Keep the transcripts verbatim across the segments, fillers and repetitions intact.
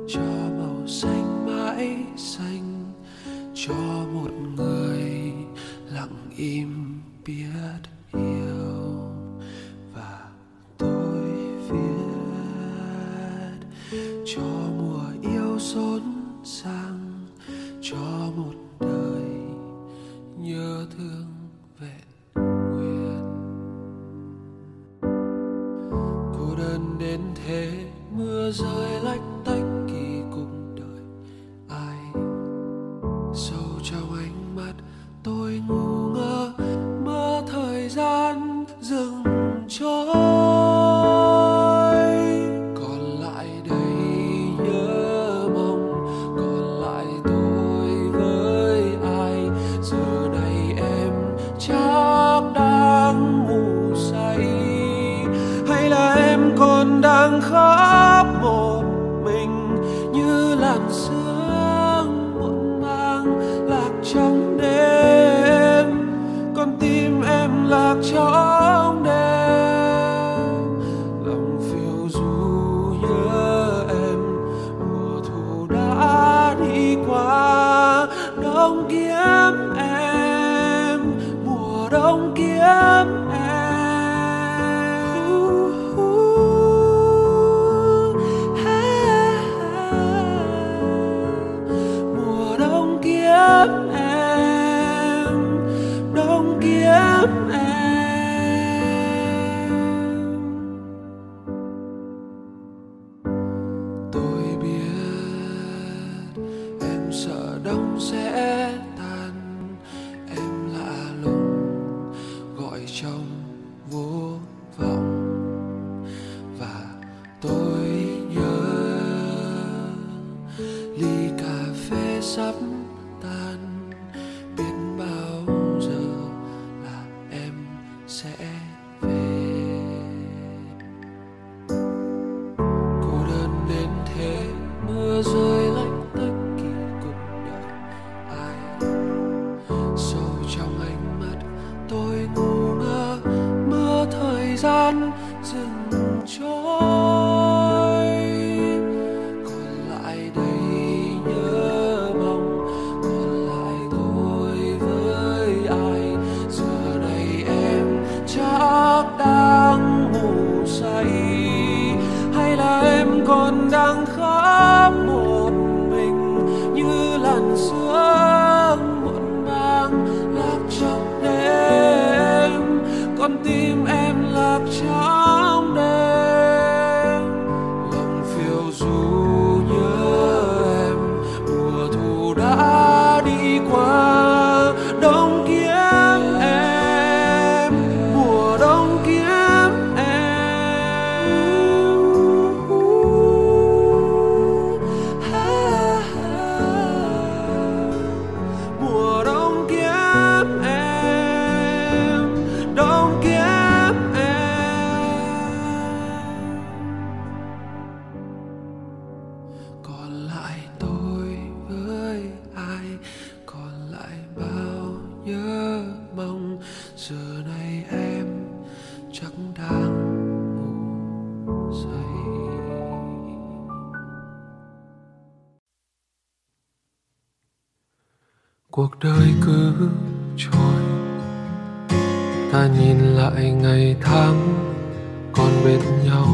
cho màu xanh mãi xanh, cho một người lặng im biết yêu. Và tôi viết cho mùa yêu rộn ràng, cho một đời nhớ thương vẹn nguyên. Cô đơn đến thế, mưa rơi lách tách kỳ cùng đời ai. Sâu trong ánh mắt tôi ngu ngơ, mơ thời gian dừng trôi. Còn lại đây nhớ mong, còn lại tôi với ai. Giờ này em chắc đang ngủ say, hay là em còn đang khóc một mình như làn sương muộn màng lạc trong đêm. Con tim em lạc trong đêm, lòng phiêu du nhớ em. Mùa thu đã đi qua, đông kiếm em, mùa đông kiếm em. Mùa đông kiếm em, đông kiếm em. Tôi biết em sợ đông sẽ tan, em lạ lùng gọi trong vô vọng. Và tôi nhớ ly cà phê sắp tan, biết bao giờ là em sẽ về. Cô đơn đến thế, mưa rơi lách tách kỳ cùng đời ai. Sâu trong ánh mắt tôi ngu ngơ, mơ thời gian dừng trôi. Còn lại đây nhớ mong, còn lại tôi với ai. Giờ này em chắc đang ngủ say, hay là em còn đang khóc một mình như làn sương muộn màng lạc trong đêm. Con tim em lạc trong đêm, lòng phiêu du nhớ em. Mùa thu đã đi qua, đông kiếm em, mùa đông kiếm em. Mùa đông kiếm em, đông kiếm em. Còn lại tôi với ai, còn lại bao nhớ mong. Giờ này em chắc đang ngủ say. Cuộc đời cứ trôi, ta nhìn lại ngày tháng còn bên nhau,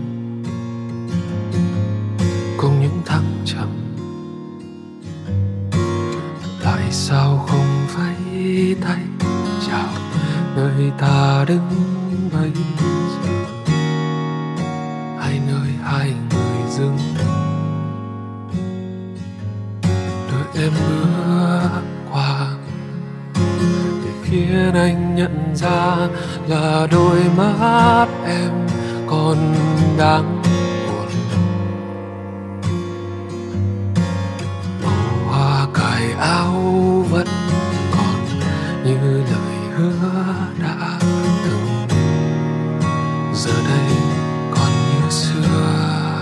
cùng những thăng trầm. Tại sao không vẫy tay chào nơi ta đứng bây giờ? Hai nơi hai người dưng, đợi em bước qua để khiến anh nhận ra là đôi mắt em còn đang buồn. Màu hoa cài áo vẫn còn như lời hứa đã từng, giờ đây còn như xưa.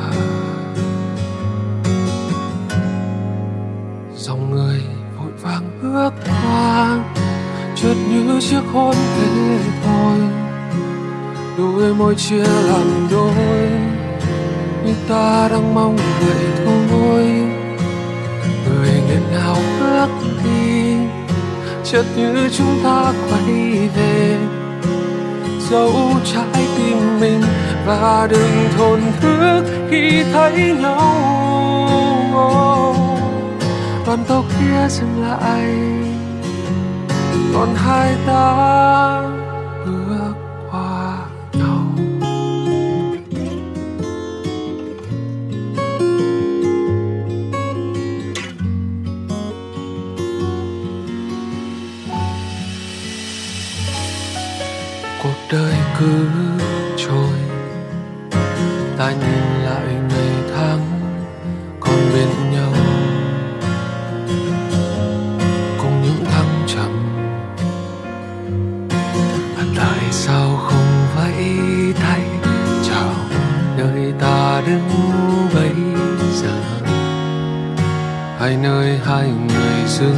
Dòng người vội vàng bước qua, chợt như chiếc hôn thế thôi. Đôi môi chia làm đôi, nhưng ta đang mong vậy thôi. thôi. Người nghẹn ngào bước đi, chợt như chúng ta quay về, giấu trái tim mình và đừng thổn thức khi thấy nhau. Đoàn tàu kia dừng lại, còn hai ta bước qua nhau. Cuộc đời cứ trôi, ta nhìn lại ngày tháng còn bên nhau, cùng những thăng trầm. Và tại sao không vẫy tay chào nơi ta đứng bây giờ, hay nơi hai người dừng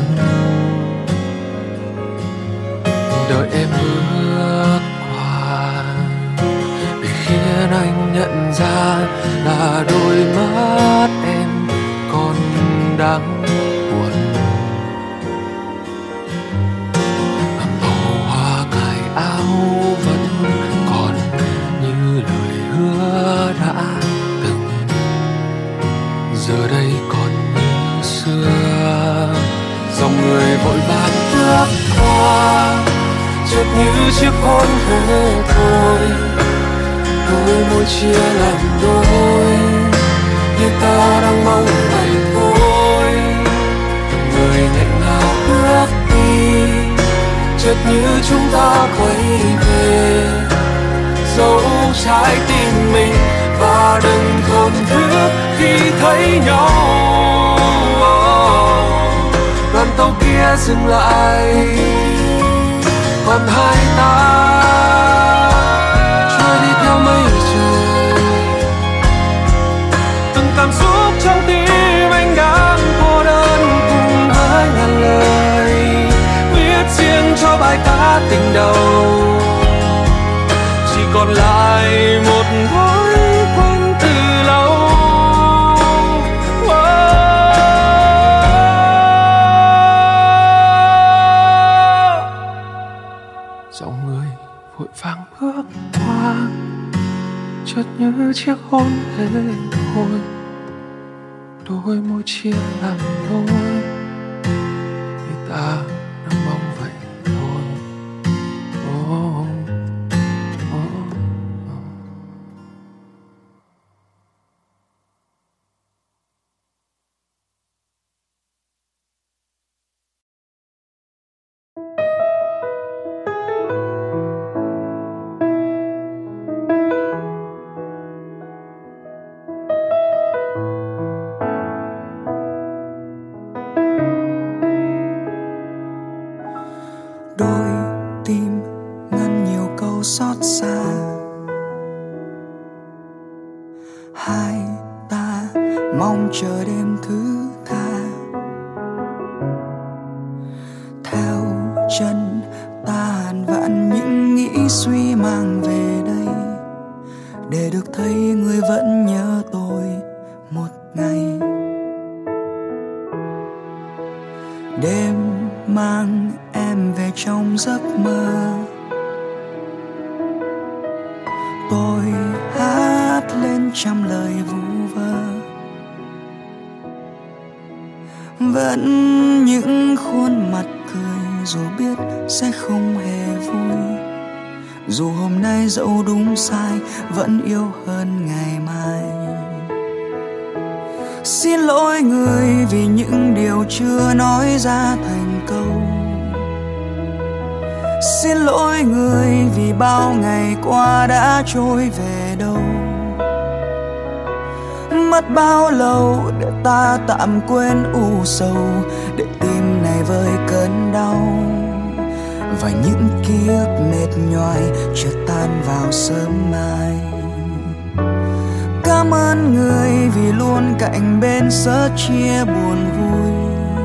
đợi em bước qua, để khiến anh nhận ra là đôi mắt em còn đang buồn. Và màu hoa cài áo vẫn còn như lời hứa đã từng, giờ đây còn như xưa. Dòng người vội vàng bước qua, chợt như chiếc hôn thế thôi, đôi môi chia làm đôi, như ta đang mong vậy thôi. Người nghẹn ngào bước đi, chợt như chúng ta quay về, giấu trái tim mình và đừng thổn thức khi thấy nhau. Đoàn tàu kia dừng lại, còn hai ta trôi đi theo mây trời. Từng cảm xúc trong tim anh đang cô đơn cùng với ngàn lời, viết riêng cho bài ca tình đầu. Chỉ còn lại một thói quen từ lâu. Dòng người vội vàng bước qua, chợt như chiếc hôn thế thôi, đôi môi chia làm đôi, thì ta đang mong vậy thôi. Oh, oh, oh. Đôi tim ngăn nhiều câu xót xa, hai ta mong chờ đêm thứ tha. Theo chân ta hàn vạn những nghĩ suy mang về đây, để được thấy người vẫn nhớ tôi một ngày. Đêm mang em về trong giấc mơ, tôi hát lên trăm lời vu vơ. Vẫn những khuôn mặt cười dù biết sẽ không hề vui, dù hôm nay dẫu đúng sai vẫn yêu hơn ngày mai. Xin lỗi người vì những điều chưa nói ra thành câu, xin lỗi người vì bao ngày qua đã trôi về đâu. Mất bao lâu để ta tạm quên u sầu, để tim này vơi cơn đau, và những ký ức mệt nhoài chợt tan vào sớm mai. Cảm ơn người vì luôn cạnh bên sớt chia buồn vui.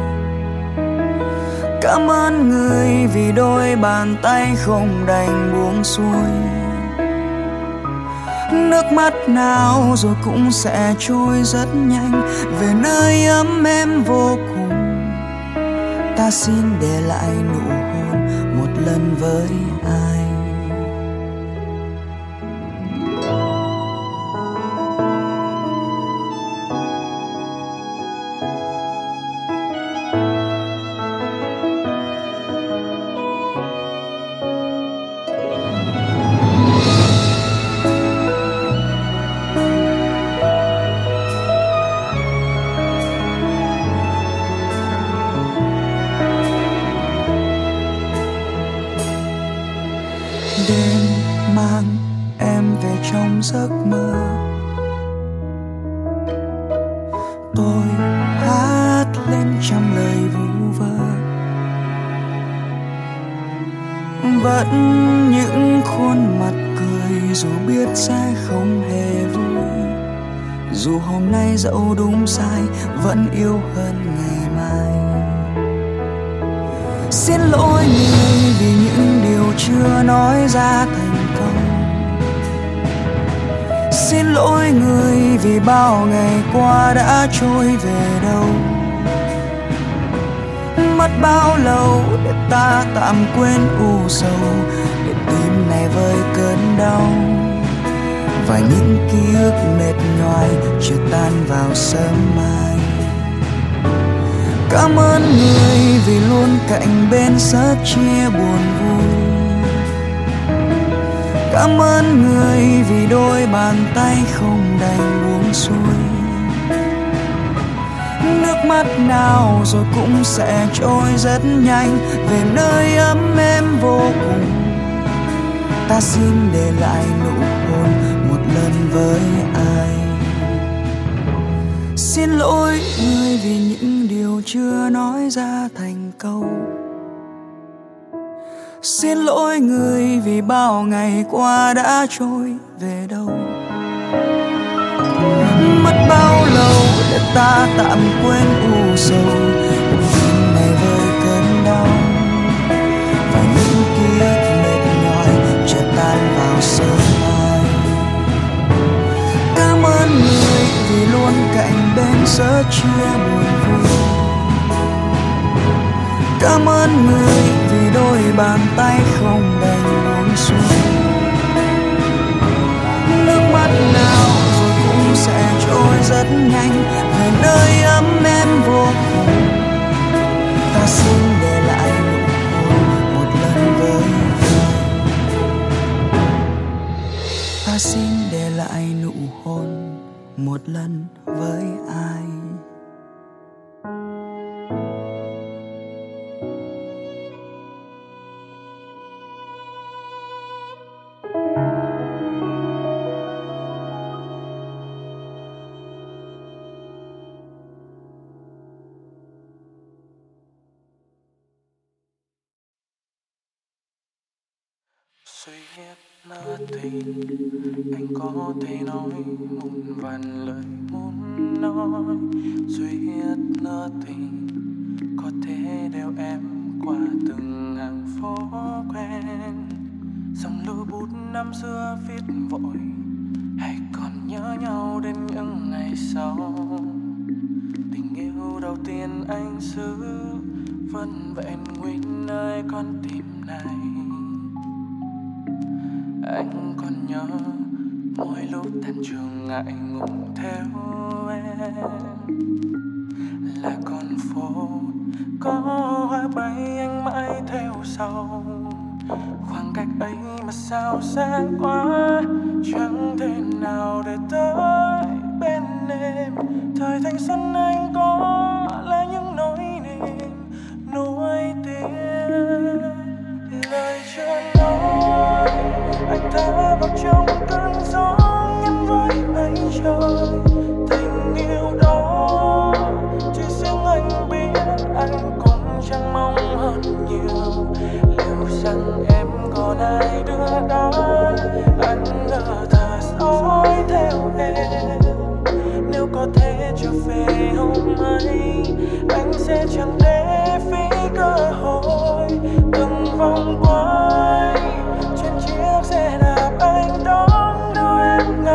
Cảm ơn người vì đôi bàn tay không đành buông xuôi. Nước mắt nào rồi cũng sẽ trôi rất nhanh về nơi ấm êm vô cùng. Ta xin để lại nụ hôn một lần với ai. Đêm mang em về trong giấc mơ, tôi hát lên trăm lời vu vơ. Vẫn những khuôn mặt cười dù biết sẽ không hề vui, dù hôm nay dẫu đúng sai vẫn yêu hơn ngày mai. Xin lỗi người vì những điều chưa nói ra thành câu. Xin lỗi người vì bao ngày qua đã trôi về đâu. Mất bao lâu để ta tạm quên u sầu, để tim này vơi cơn đau. Và những ký ức mệt nhoài chưa tan vào sớm mai. Cảm ơn người vì luôn cạnh bên sớt chia buồn vui. Cảm ơn người vì đôi bàn tay không đành buông xuôi. Nước mắt nào rồi cũng sẽ trôi rất nhanh về nơi ấm êm vô cùng. Ta xin để lại nụ hôn một lần với ai. Xin lỗi người vì những điều chưa nói ra thành câu. Xin lỗi người vì bao ngày qua đã trôi về đâu. Mất bao lâu để ta tạm quên u sầu, tim này vơi cơn đau. Và những ký ức mệt nhòi chợt tan vào sớm mai. Cảm ơn người vì luôn cạnh bên sớt chia buồn vui. Cảm ơn người vì đôi bàn tay không đành buông xuôi. Nước mắt nào rồi cũng sẽ trôi rất nhanh về nơi ấm êm vô cùng. Ta xin để lại nụ hôn một lần với ai. Ta xin để lại nụ hôn một lần với ai. Sweet nothing, anh có thể nói muôn vàn lời muốn nói. Sweet nothing, có thể đeo em qua từng hàng phố quen. Dòng lưu bút năm xưa viết vội, hay còn nhớ nhau đến những ngày sau. Tình yêu đầu tiên anh giữ vẫn vẹn nguyên nơi con tim này. Anh còn nhớ mỗi lúc tan trường ngại ngùng theo em, là con phố có hoa bay anh mãi theo sau. Khoảng cách ấy mà sao xa quá, chẳng thể nào để tới bên em. Thời thanh xuân anh có là những nỗi niềm nuối tiếc. Lời chưa nói anh thả vào trong cơn gió nhắn với mây trời. Tình yêu đó chỉ riêng anh biết, anh cũng chẳng mong hơn nhiều. Liệu rằng em còn ai đưa đón anh ngỡ thở dõi theo em. Nếu có thể trở về hôm ấy, anh sẽ chẳng để phí cơ hội. Từng vòng quay trên chiếc xe đạp anh đón đưa em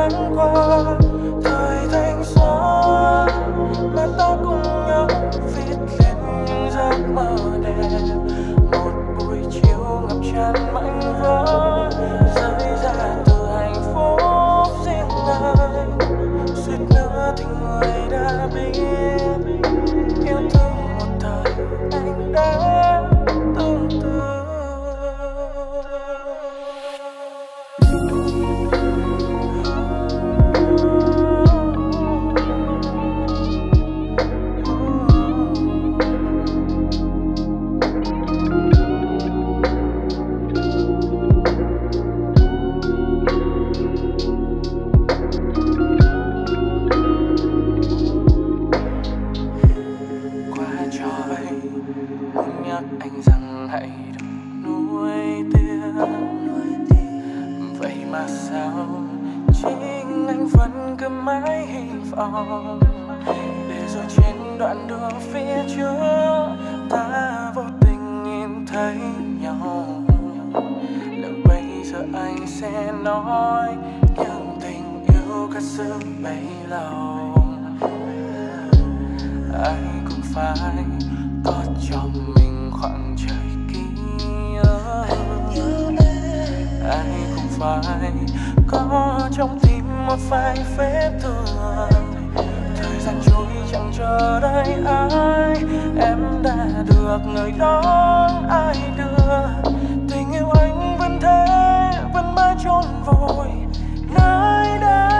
là sao, chính anh vẫn cứ mãi hy vọng, để rồi trên đoạn đường phía trước ta vô tình nhìn thấy nhau. Liệu bây giờ anh sẽ nói những tình yêu cất giữ bấy lâu, anh cũng phải có cho mình khoảng trời kia. Anh cũng phải có trong tim một vài vết thương. Thời gian trôi chẳng chờ đợi ai, em đã được người đón ai đưa. Tình yêu anh vẫn thế, vẫn mãi chôn vùi nơi đây.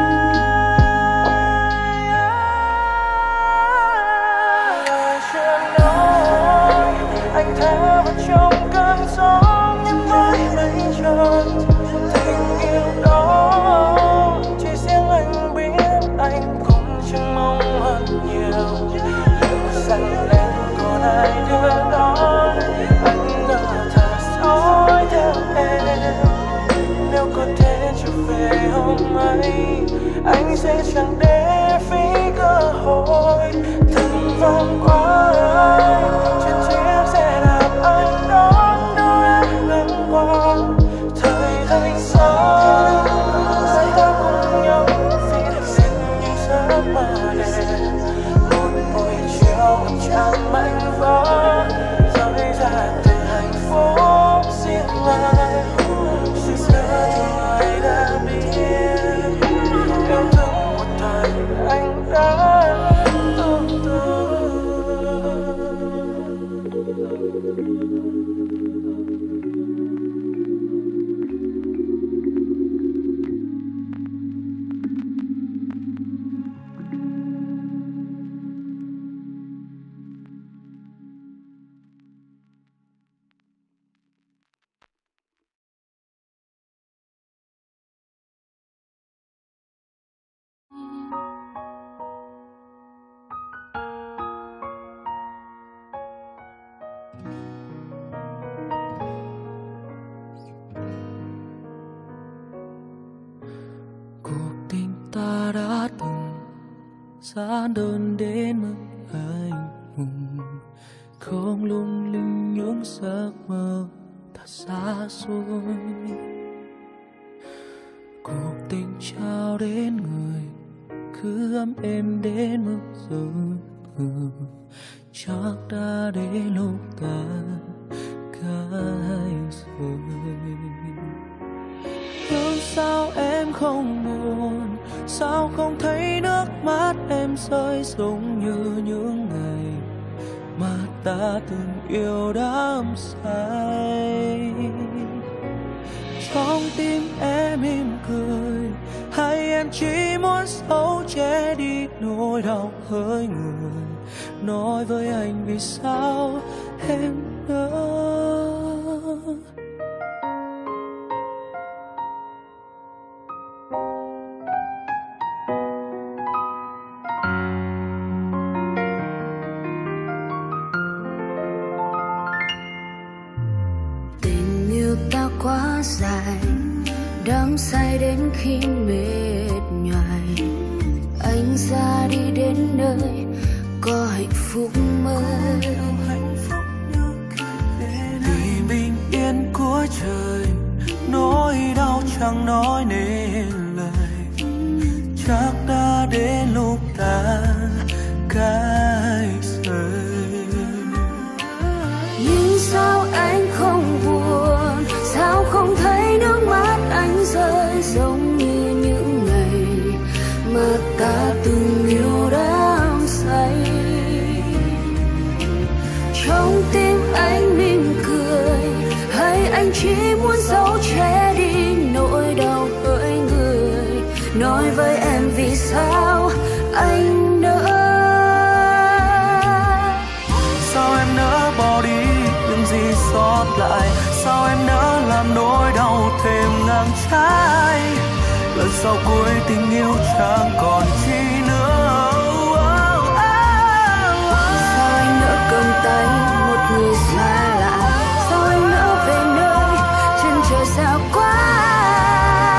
Lời chưa nói, anh theo vào trong cơn gió nhưng mãi mây trơn. Tình yêu đó chỉ riêng anh biết, anh cũng chẳng mong hơn nhiều. Liệu rằng em còn ai đưa đón, anh ngỡ thật dõi theo em. Nếu có thể trở về hôm ấy, anh sẽ chẳng để phí cơ hội. Từng vòng qua trên chiếc xe đạp anh đón đưa em ngang qua. Thời thanh xuân hai ta cùng nhau viết lên những giấc mơ đẹp. Một buổi chiều một trang mảnh vỡ rơi ra từ hạnh phúc riêng ai. Sự nhớ thương ai đã biết, yêu thương một thời anh đã tương tư. Ta đã từng giản đơn đến mức anh hùng, không lung linh những giấc mơ thật xa xôi. Cuộc tình trao đến người cứ ấm êm đến mức giờ ừ, chắc đã đến lúc ta cãi rồi. Nhưng sao em không buồn, sao không thấy nước mắt em rơi giống như những ngày mà ta từng yêu đắm say. Trong tim em mỉm cười, hay em chỉ muốn giấu che đi nỗi đau hỡi người. Nói với anh vì sao em nỡ. Quá dài, đắm say đến khi mệt nhoài. Anh ra đi đến nơi có hạnh phúc mới. Vì bình yên của trời, nỗi đau chẳng nói nên lời. Chắc đã đến lúc ta cãi rời. Nhưng sao anh không buồn, sao không thấy nước mắt anh rơi giống như những ngày mà ta từng yêu đắm say. Trong tim anh mỉm cười, hay anh chỉ muốn giấu che đi nỗi đau hỡi người. Nói với em vì sao anh nỡ. Sao em nỡ bỏ đi những gì sót lại, sao em nỡ làm nỗi đau thêm ngang trái. Lần sau cuối tình yêu chẳng còn chi nữa. Sao anh nỡ cầm tay một người xa lạ, sao anh nỡ về nơi chân trời xa quá.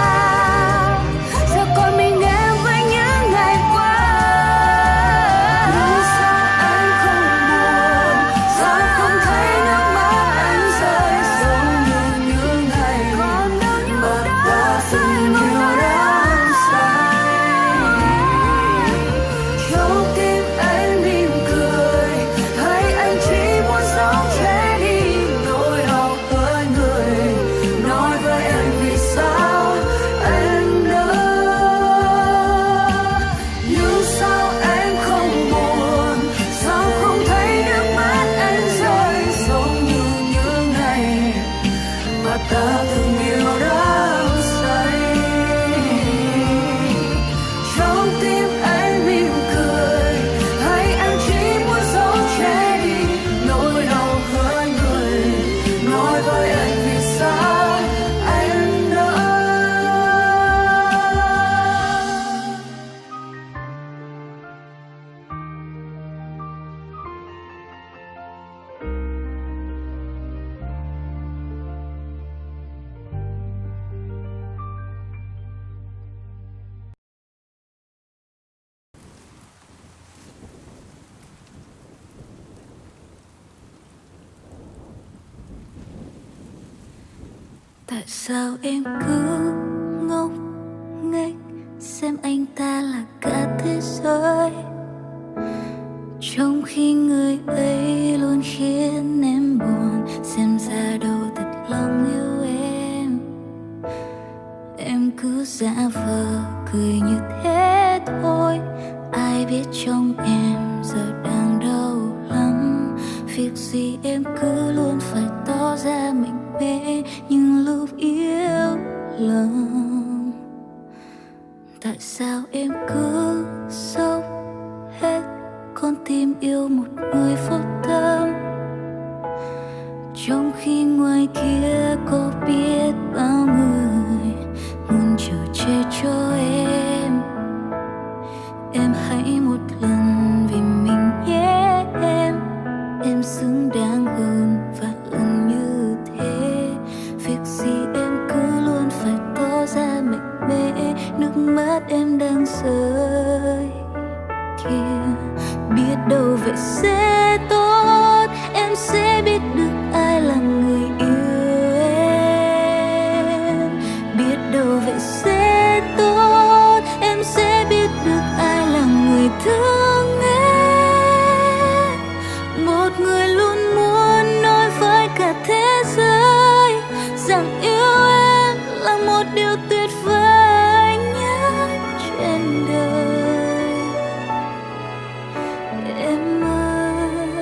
Tại sao em cứ ngốc nghếch xem anh ta là cả thế giới, trong khi người ấy luôn khiến em buồn. Xem ra đâu thật lòng yêu em, em cứ giả vờ cười như thế thôi. Ai biết trong em giờ đang đau lắm. Việc gì em cứ luôn phải tỏ ra mạnh mẽ nhưng lúc yêu lòng. Tại sao em cứ sốc hết con tim yêu một người vô tâm, trong khi ngoài kia có biết bao người muốn chở che cho em. Em hãy một lần vì mình nhé em, em xứng đáng hơn vạn lần như thế. Việc gì em cứ luôn phải tỏ ra mạnh mẽ, nước mắt em đang rơi kia. Biết đâu vậy sẽ tốt, em sẽ biết được ai là người yêu em. Biết đâu vậy sẽ tốt, em sẽ biết được ai là người thương em. Một người luôn muốn nói với cả thế giới rằng yêu em là một điều tuyệt vời nhất trên đời. Em ơi,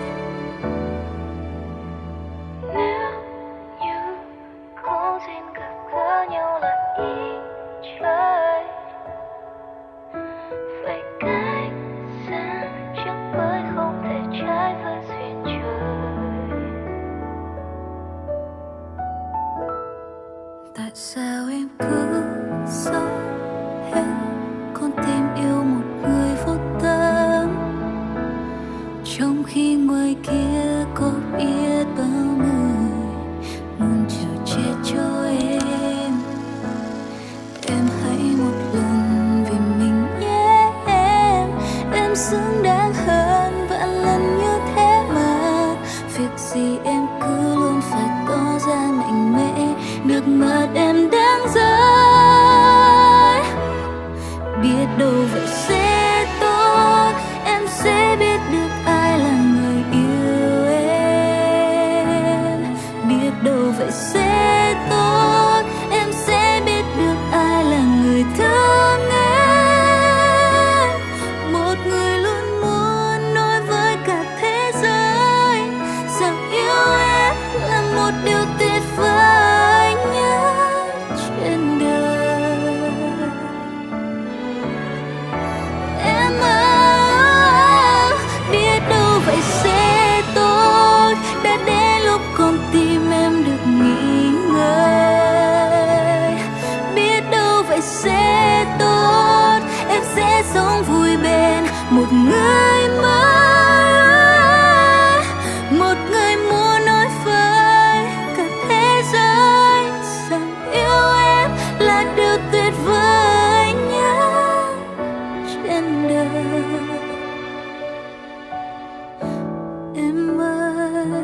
nếu như có duyên gặp gỡ nhau là ý trời, phải cách xa chẳng bởi không thể trái với duyên trời. Tại sao em cứ sống hết con tim yêu một người vô tâm, trong khi ngoài kia có biết bao người muốn chở che cho em. Em hãy một lần vì mình nhé em, em xứng đáng hơn vạn lần như thế mà. Việc gì em cứ luôn phải tỏ ra mạnh mẽ, nước mắt em đang rơi. Biết đâu vậy sẽ tốt, em sẽ biết được ai là người yêu em. Biết đâu vậy sẽ tốt, em sẽ biết được ai là người thương em. Một người luôn muốn nói với cả thế giới rằng yêu em là một điều tuyệt vời nhất trên đời. Em ơi, biết đâu vậy sẽ tốt, đã đến lúc con tim em được nghỉ ngơi. Biết đâu vậy sẽ tốt, em sẽ sống vui bên một người mới, một người muốn nói với cả thế giới rằng yêu em là điều tuyệt vời nhất trên đời. Em ơi,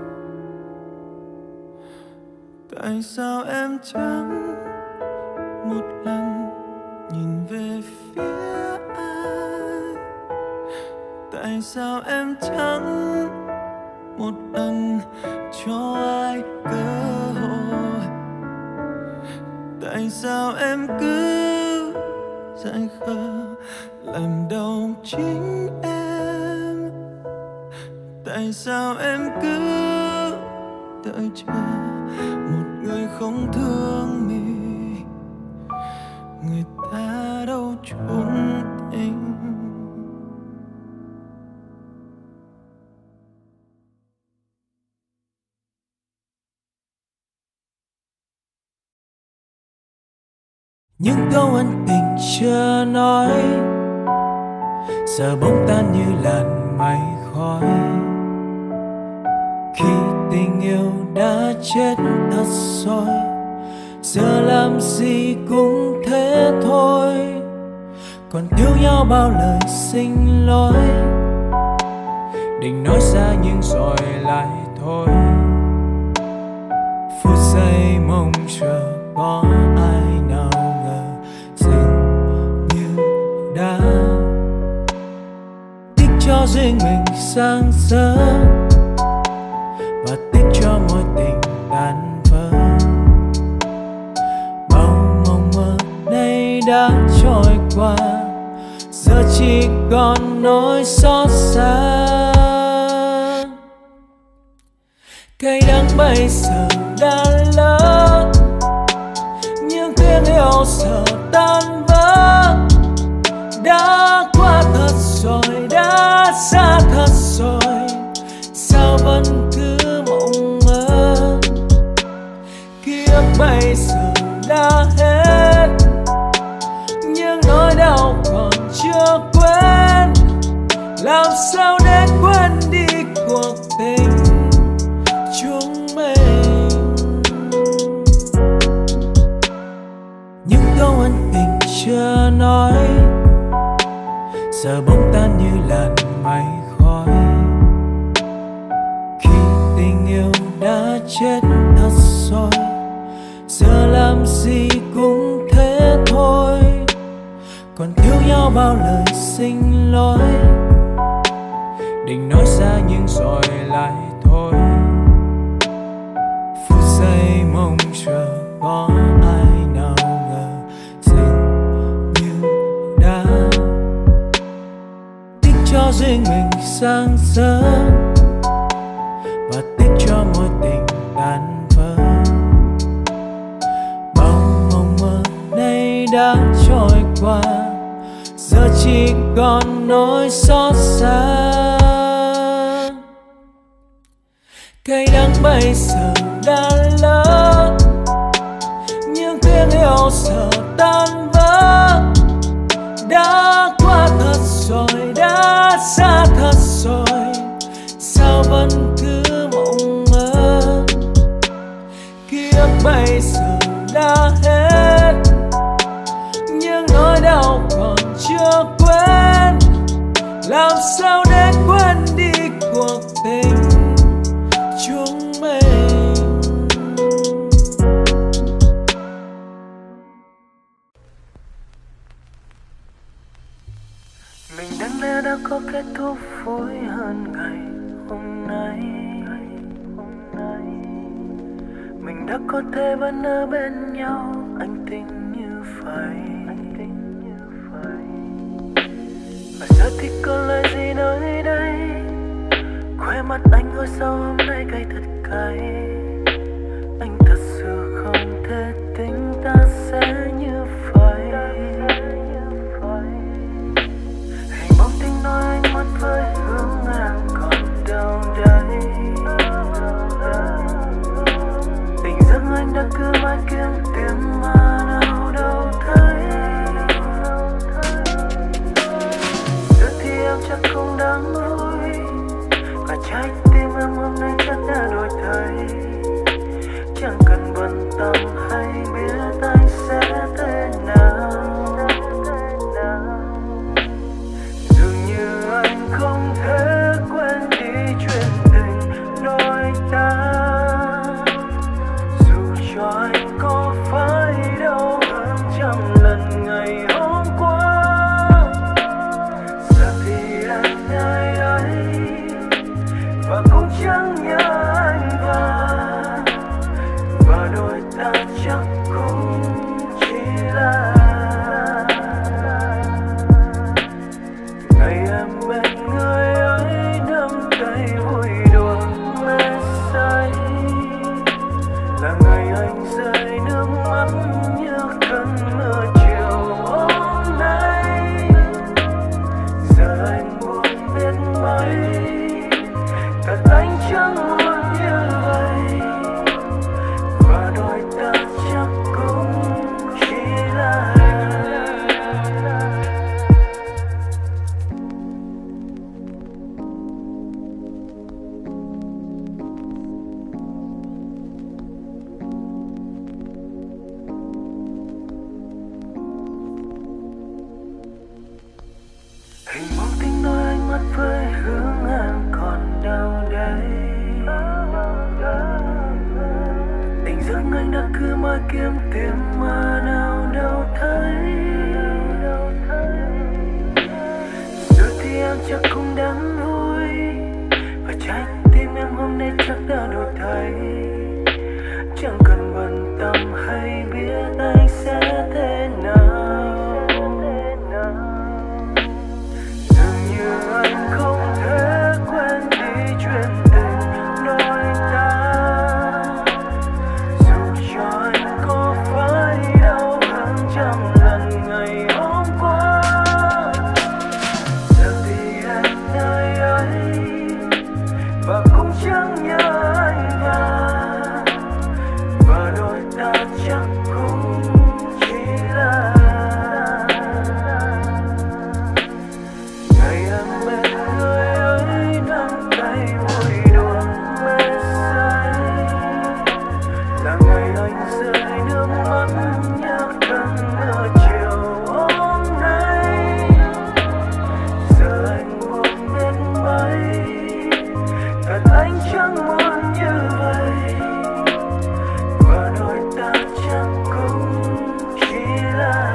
tại sao em chẳng một lần nhìn về phía ai? Tại sao em chẳng một lần cho ai cơ hội? Tại sao em cứ dại khờ làm đau chính em? Tại sao em cứ đợi chờ một người không thương mình? Người ta đâu trốn tình. Những câu ân tình chưa nói giờ bỗng tan như làn mây khói. Khi tình yêu đã chết thật rồi, giờ làm gì cũng thế thôi. Còn thiếu nhau bao lời xin lỗi, định nói ra nhưng rồi lại thôi. Phút giây mong chờ có ai nào ngờ dường như đã tích cho riêng mình sang sớm và tích cho mối tình tan vỡ. Bao mộng mơ nay đã trôi qua, giờ chỉ còn nỗi xót xa. Cay đắng bây giờ đã lớn, những tiếng yêu giờ tan vỡ. Đã qua thật rồi, đã xa thật rồi, sao vẫn cứ mộng mơ. Ký ức bây giờ đã hết, nhưng nỗi đau còn chưa quên. Làm sao để quên đi cuộc tình chúng mình. Những câu ân tình chưa nói giờ bỗng tan như làn mây khói. Khi tình yêu đã chết thật rồi, giờ làm gì cũng thế thôi. Còn thiếu nhau bao lời xin lỗi, định nói ra nhưng rồi lại thôi. Phút giây mong chờ có ai nào ngờ dường như đã tích cho riêng mình sang sớm và tích cho mối tình tan vỡ. Bao mộng mơ nay đã trôi qua, giờ chỉ còn nỗi xót xa. Cay đắng bây giờ đã lớn, những tiếng yêu giờ tan vỡ. Đã qua thật rồi, đã xa thật rồi, sao vẫn cứ mộng mơ. Ký ức bây giờ đã hết, nhưng nỗi đau còn chưa quên. Làm sao để quên đi cuộc tình chúng mình. Mình đáng lẽ đã có kết thúc vui hơn ngày hôm nay. Mình đã có thể vẫn ở bên nhau, anh tin như vậy. Và giờ thì còn lời gì nói đây, khóe mắt anh ngồi sau hôm nay cay thật cay. Anh thật sự không thể tính ta sẽ như vậy. Hình bóng tình nói anh mất với hướng ngang còn đâu đây. Tình giấc anh đã cứ mãi kiếm tìm mà nào đâu thấy. Giờ thì em chắc không đáng vui, và trái tim em hôm nay chắc đã đổi thay. mãi kiếm tìm mà nào đâu thấy. Rồi thì em chắc cũng đáng vui, và trái tim em hôm nay chắc đã đổi thay. Chẳng cần bận tâm hay biết anh sẽ thế nào. Dường như anh không thể quên đi chuyện tình đôi ta. Dù cho anh có phải đau hơn trăm lần ngày hôm qua. Giờ thì em nơi ấy và cũng chẳng nhớ anh và và đôi ta chắc cũng chỉ là ngày em bên người ấy nắm tay vui đùa mê say, là ngày anh rơi nước mắt nhớ cơn mưa chiều hôm nay. Giờ anh buồn đến mấy, thật anh chẳng muốn như vậy, và đôi ta chắc cũng chỉ là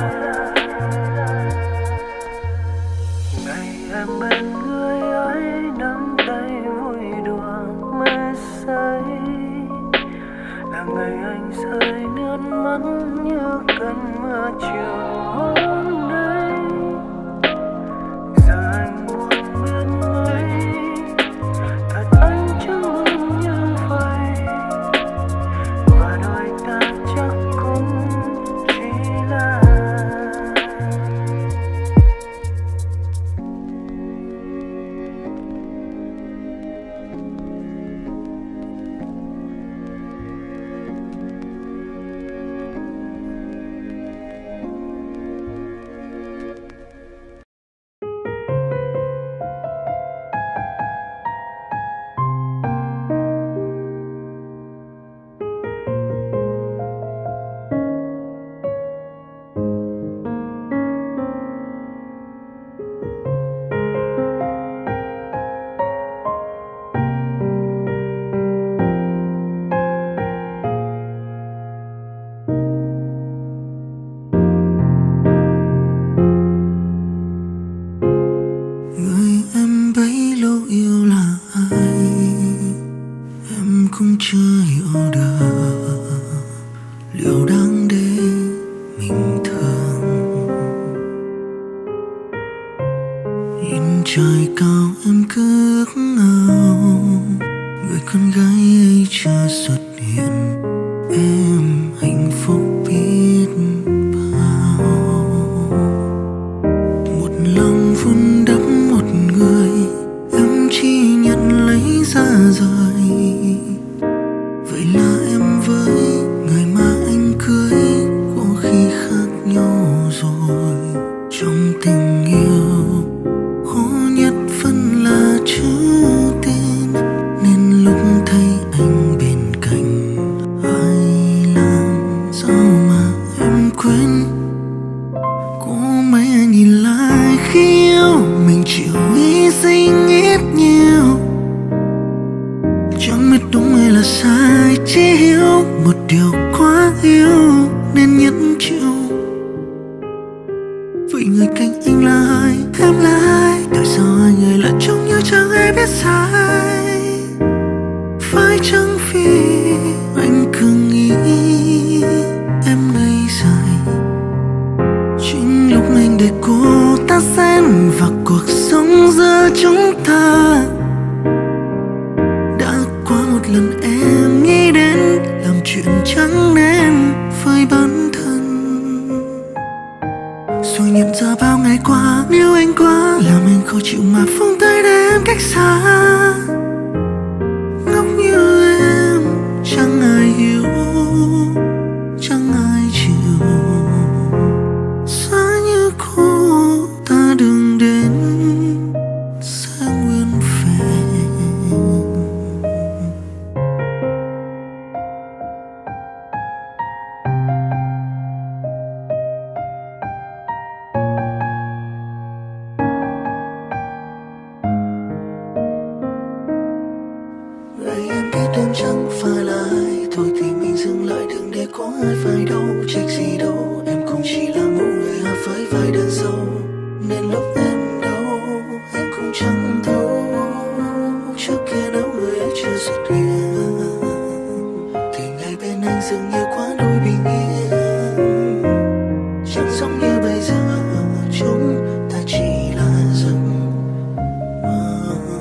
ngày em bên người ấy nắm tay vui đùa mê say, là ngày anh rơi nước mắt như cơn mưa chiều hôm nay. Giờ anh buồn biết mấy, thật anh chẳng muốn như vậy, và đôi ta chắc cũng chỉ là người em bấy lâu yêu là ai, em cũng chưa hiểu được. Liệu đáng để mình thương, nhìn trời cao em cứ ước ao, người con gái ấy chưa xuất hiện. Em hạnh phúc biết bao, một lòng vun đắp một người, em chỉ nhận lấy ra rời. Vậy là em với người mà anh cưới có khi khác nhau rồi. Trong tình yêu khó nhất vẫn là chữ tin, nên lúc thấy anh bên cạnh ai làm sao mà em quên. Có mấy ai nhìn lại khi yêu mình chịu hy sinh ít nhiều, chẳng biết đúng hay là sai, chỉ hiểu một điều quá yêu nên nhẫn chịu. Vậy người cạnh anh là ai, em là ai, tại sao hai người lại trông như chẳng ai biết sai. Phải chăng vì anh cứ nghĩ em ngây dại, chính lúc anh để cô ta xen vào cuộc sống giữa chúng ta. Đã quá một lần em nghĩ đến làm chuyện chẳng nên với bản thân, rồi nhận ra bao ngày qua nếu anh quá làm anh khó chịu mà phóng tay để em cách xa. Ngốc như em chẳng ai hiểu, chẳng ai chịu. Giá như cô ta đừng đến sẽ nguyên vẹn. giống như bây giờ chúng ta chỉ là giấc mơ.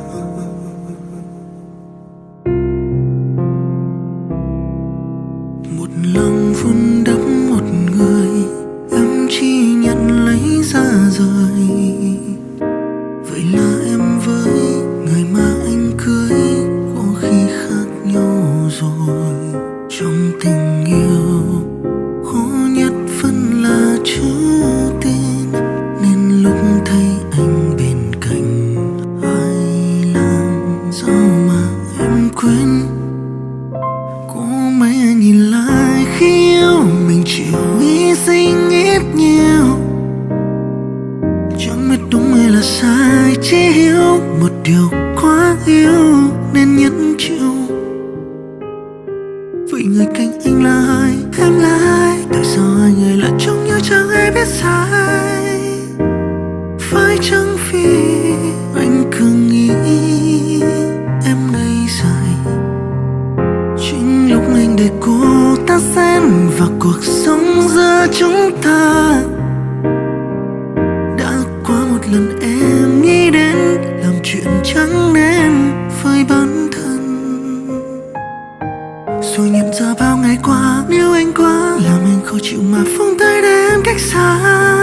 Một lòng vun đắp một người, em chỉ nhận lấy ra rời. Vậy là em với người mà anh cưới có khi khác nhau rồi. Trong tình yêu khó nhất vẫn là chữ tin, nên lúc thấy anh bên cạnh ai làm sao mà em quên. Có mấy nhìn lại khi yêu mình chịu hy sinh ít nhiều, chẳng biết đúng hay là sai, chỉ hiểu một điều quá yêu nên nhẫn chịu. Vậy người cạnh anh là ai, em là ai? Tại sao hai người lại trông như chẳng ai biết sai? Phải chăng vì anh cứ nghĩ em ngây dại? Chính lúc anh để cô ta xen vào cuộc sống giữa chúng ta. Đã qua một lần em nghĩ đến làm chuyện chẳng nên với bản thân, rồi nhận ra bao ngày qua nếu anh quá làm anh khó chịu mà phóng tay để em cách xa.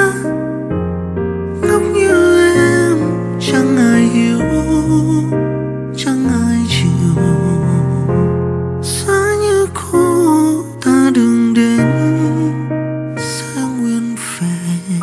Ngốc như em chẳng ai hiểu, chẳng ai chịu. Giá như cô ta đừng đến sẽ nguyên vẹn.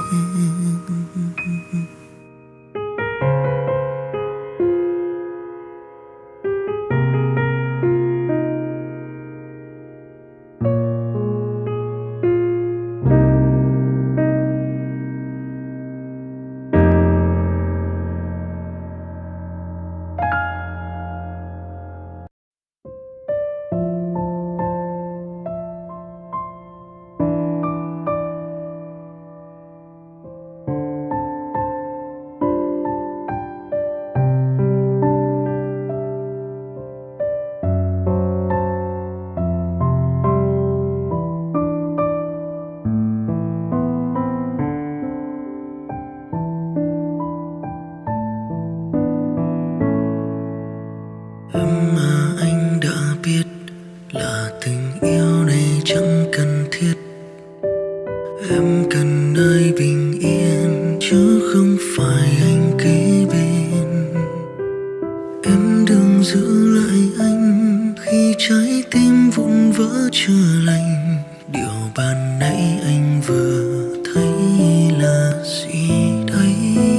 Em mà anh đã biết là tình yêu này chẳng cần thiết. Em cần nơi bình yên chứ không phải anh kế bên. Em đừng giữ lại anh khi trái tim vụn vỡ chưa lành. Điều ban nãy anh vừa thấy là gì đây?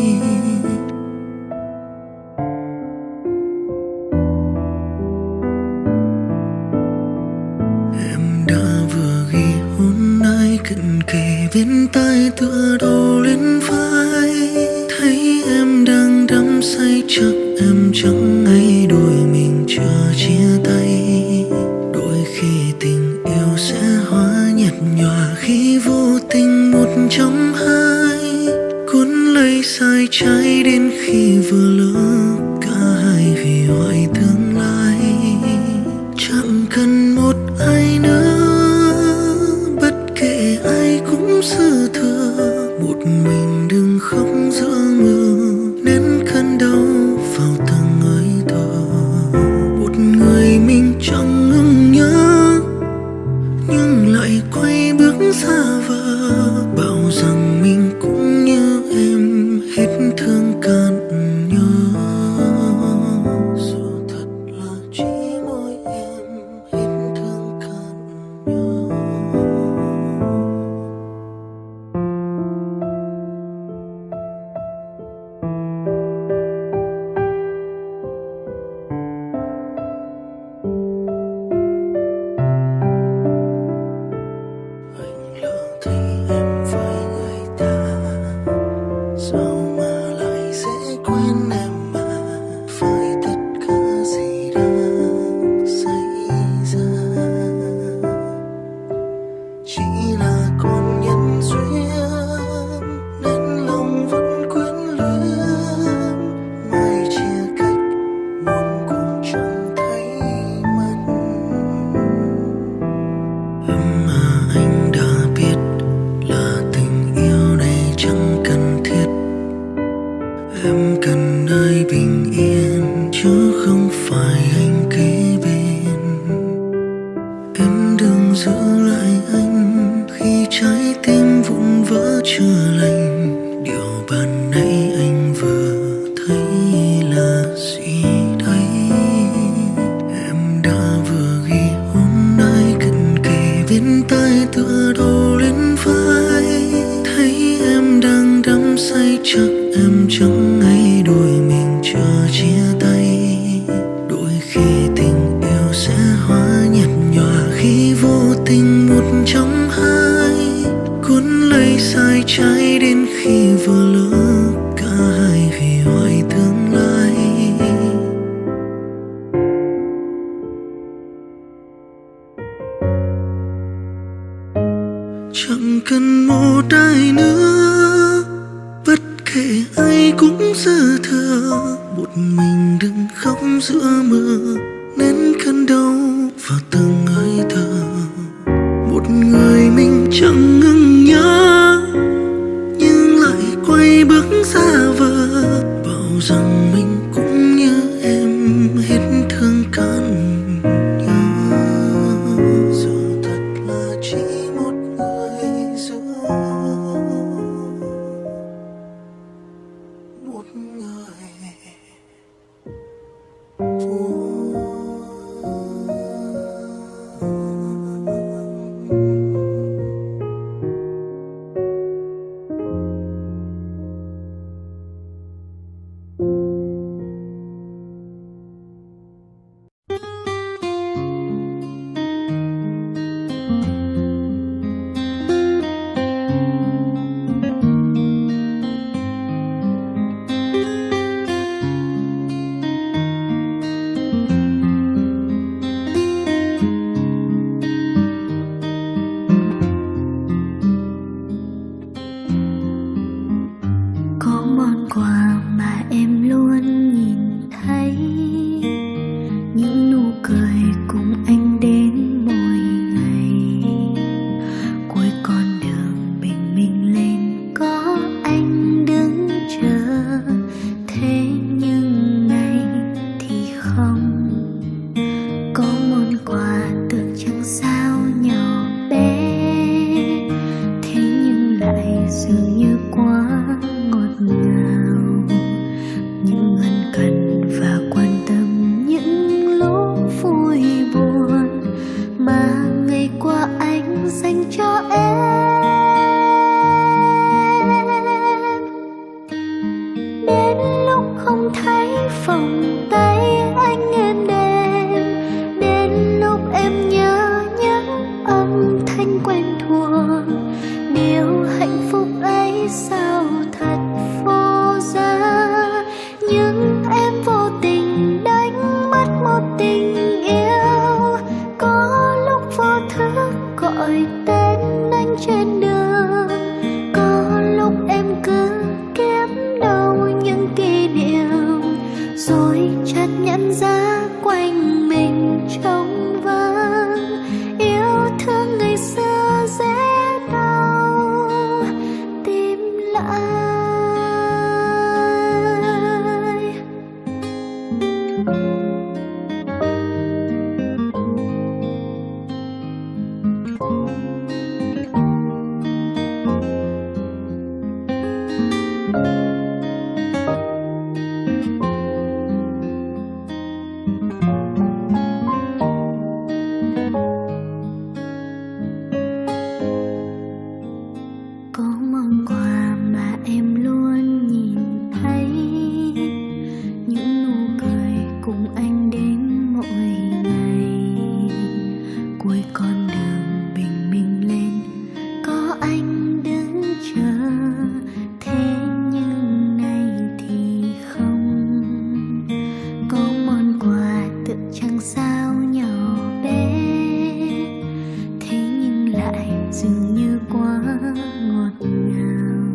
Cận kề bên tai tựa đầu lên vai, thấy em đang đắm say chắc em chẳng hay đôi mình chưa chia tay. Đôi khi tình yêu sẽ hóa nhạt nhòa khi vô tình một trong hai cuốn lấy sai trái đến khi vừa lỡ cả hai vì hoài tương lai. Chẳng cần một ai nữa, ai cũng dư thừa, một mình đừng khóc giữa mưa nén cơn đau vào từng hơi thở. Một người mình chẳng ngừng nhớ nhưng lại quay bước xa vời, bảo rằng mình cũng như em hết thương cạn nhớ. Sự thật là chỉ mỗi em hết thương cạn nhớ. vỡ chưa lành. Điều ban nãy anh vừa thấy là gì đây? Em đã vừa ghi hôm nay cận kề bên tai tựa đầu lên vai. Thấy em đang đắm say chắc em chẳng hay đôi mình chưa chia tay. Đôi khi tình yêu sẽ hóa nhạt nhòa khi vô tình một trong hai cuốn lấy sai trái đến khi vỡ lỡ cả hai vì hoài tương lai. Chẳng cần một ai nữa, bất kể ai cũng dư thừa. Một mình đừng khóc giữa mưa, nén cơn đau vào từng hơi thở. Một người mình chẳng ngừng nhớ, nhưng lại quay bước xa vời. Bảo rằng mình cũng như em hết thương cạn nhớ. Dù thật là chỉ một người giữa một người phụ. dường như quá ngọt ngào.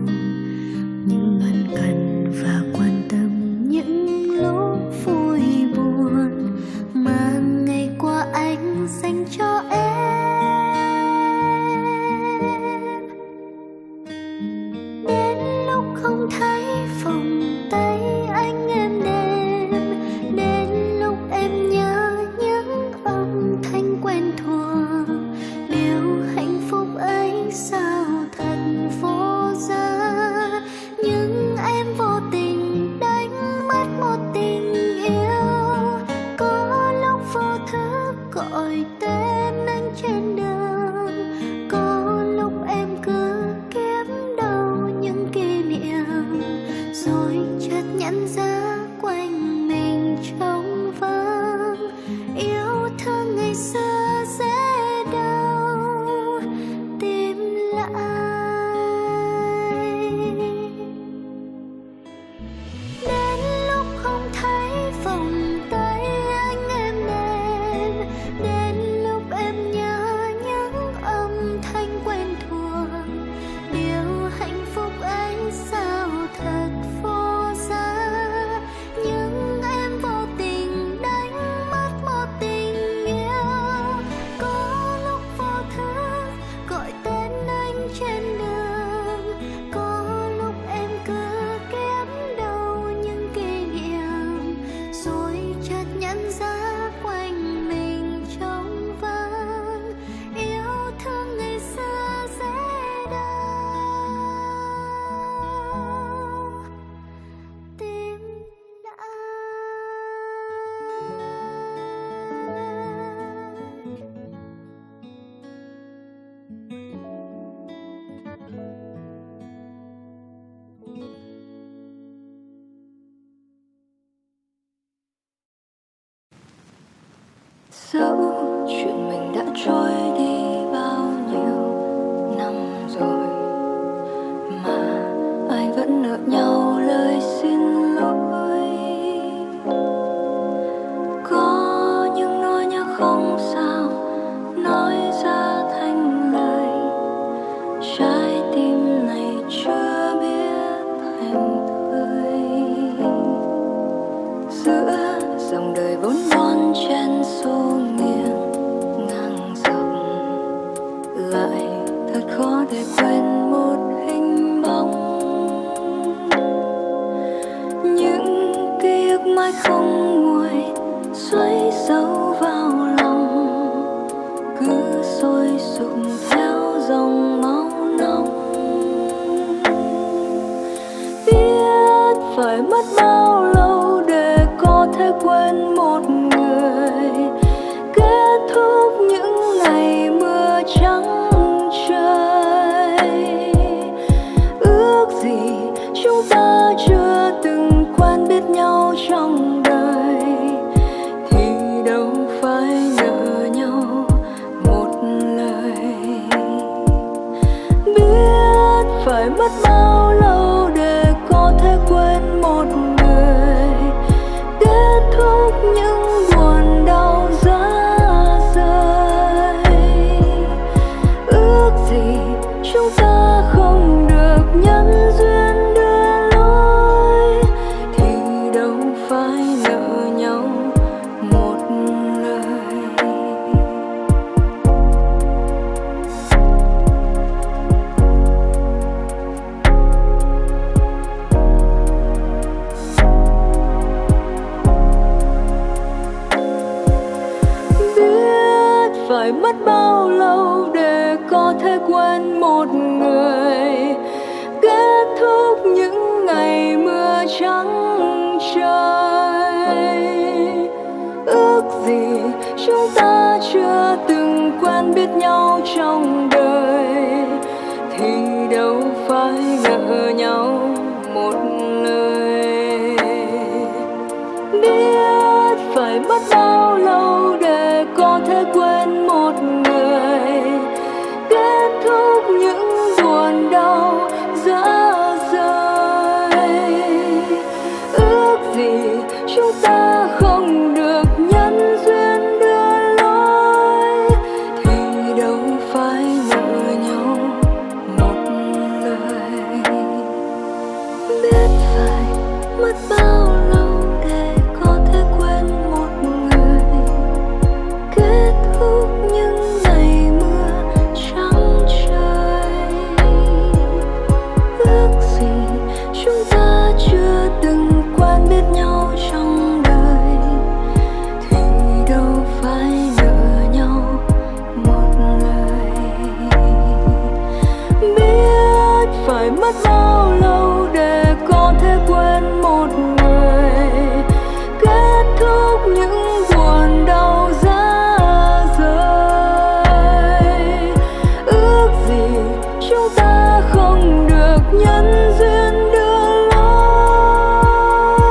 nhận ra quanh mình trống vắng. Yêu thương ngày xưa dễ đau tìm lại. Đến lúc không thấy vòng tay anh em đêm, đến lúc em nhớ những âm thanh quen thuộc. Điều hạnh phúc ấy sao thật vô giá, nhưng em vô tình đánh mất một tình yêu. Có lúc vô thức gọi tên anh trên đường, có lúc em cứ kiếm đâu những kỷ niệm, rồi chợt nhận ra quanh mình trống vắng. Yêu thương ngày xưa dễ đau tìm lại. Dẫu chuyện mình đã trôi đi bao nhiêu năm rồi, mà ai vẫn nợ nhau lời xin lỗi. Có những nỗi nhớ không sao nói ra thành lời, trái tim này chưa biết thành thơi. Giữa dòng đời vốn bon chen xô nghiêng ngang dọc, lại thật khó để quên một hình bóng. Những ký ức mãi không nguôi xoáy sâu vào lòng, cứ sôi sục theo dòng máu nóng. Biết phải mất bao lâu để có thể quên một người, kết thúc những ngày mưa trắng trời. Ước gì chúng ta chưa từng quen biết nhau trong đời, thì đâu phải nợ nhau một lời. Biết phải mất bao lâu để có thể quên một người, kết thúc những buồn đau giá rời. Ước gì chúng ta không được nhân duyên đưa lối, thì đâu phải nợ nhau một lời. Biết phải mất bao lâu để có thể quên một người, kết thúc những ngày mưa trắng trời. Ước gì chúng ta chưa từng quen biết nhau trong đời, thì đâu phải nợ nhau một lời. Biết phải mất bao lâu để có thể quên một người, kết thúc những buồn đau giá rời. Ước gì chúng ta không được nhân duyên đưa lối, thì đâu phải nợ nhau một lời. Biết phải mất bao lâu để có thể quên một người, kết thúc những ngày mưa trắng trời. Ước gì chúng ta chưa từng quen biết nhau trong đời, thì đâu phải nợ nhau một lời. Biết phải mất bao lâu để có thể quên một người, kết thúc những buồn đau giá rời. Ước gì chúng ta không được nhân duyên đưa lối,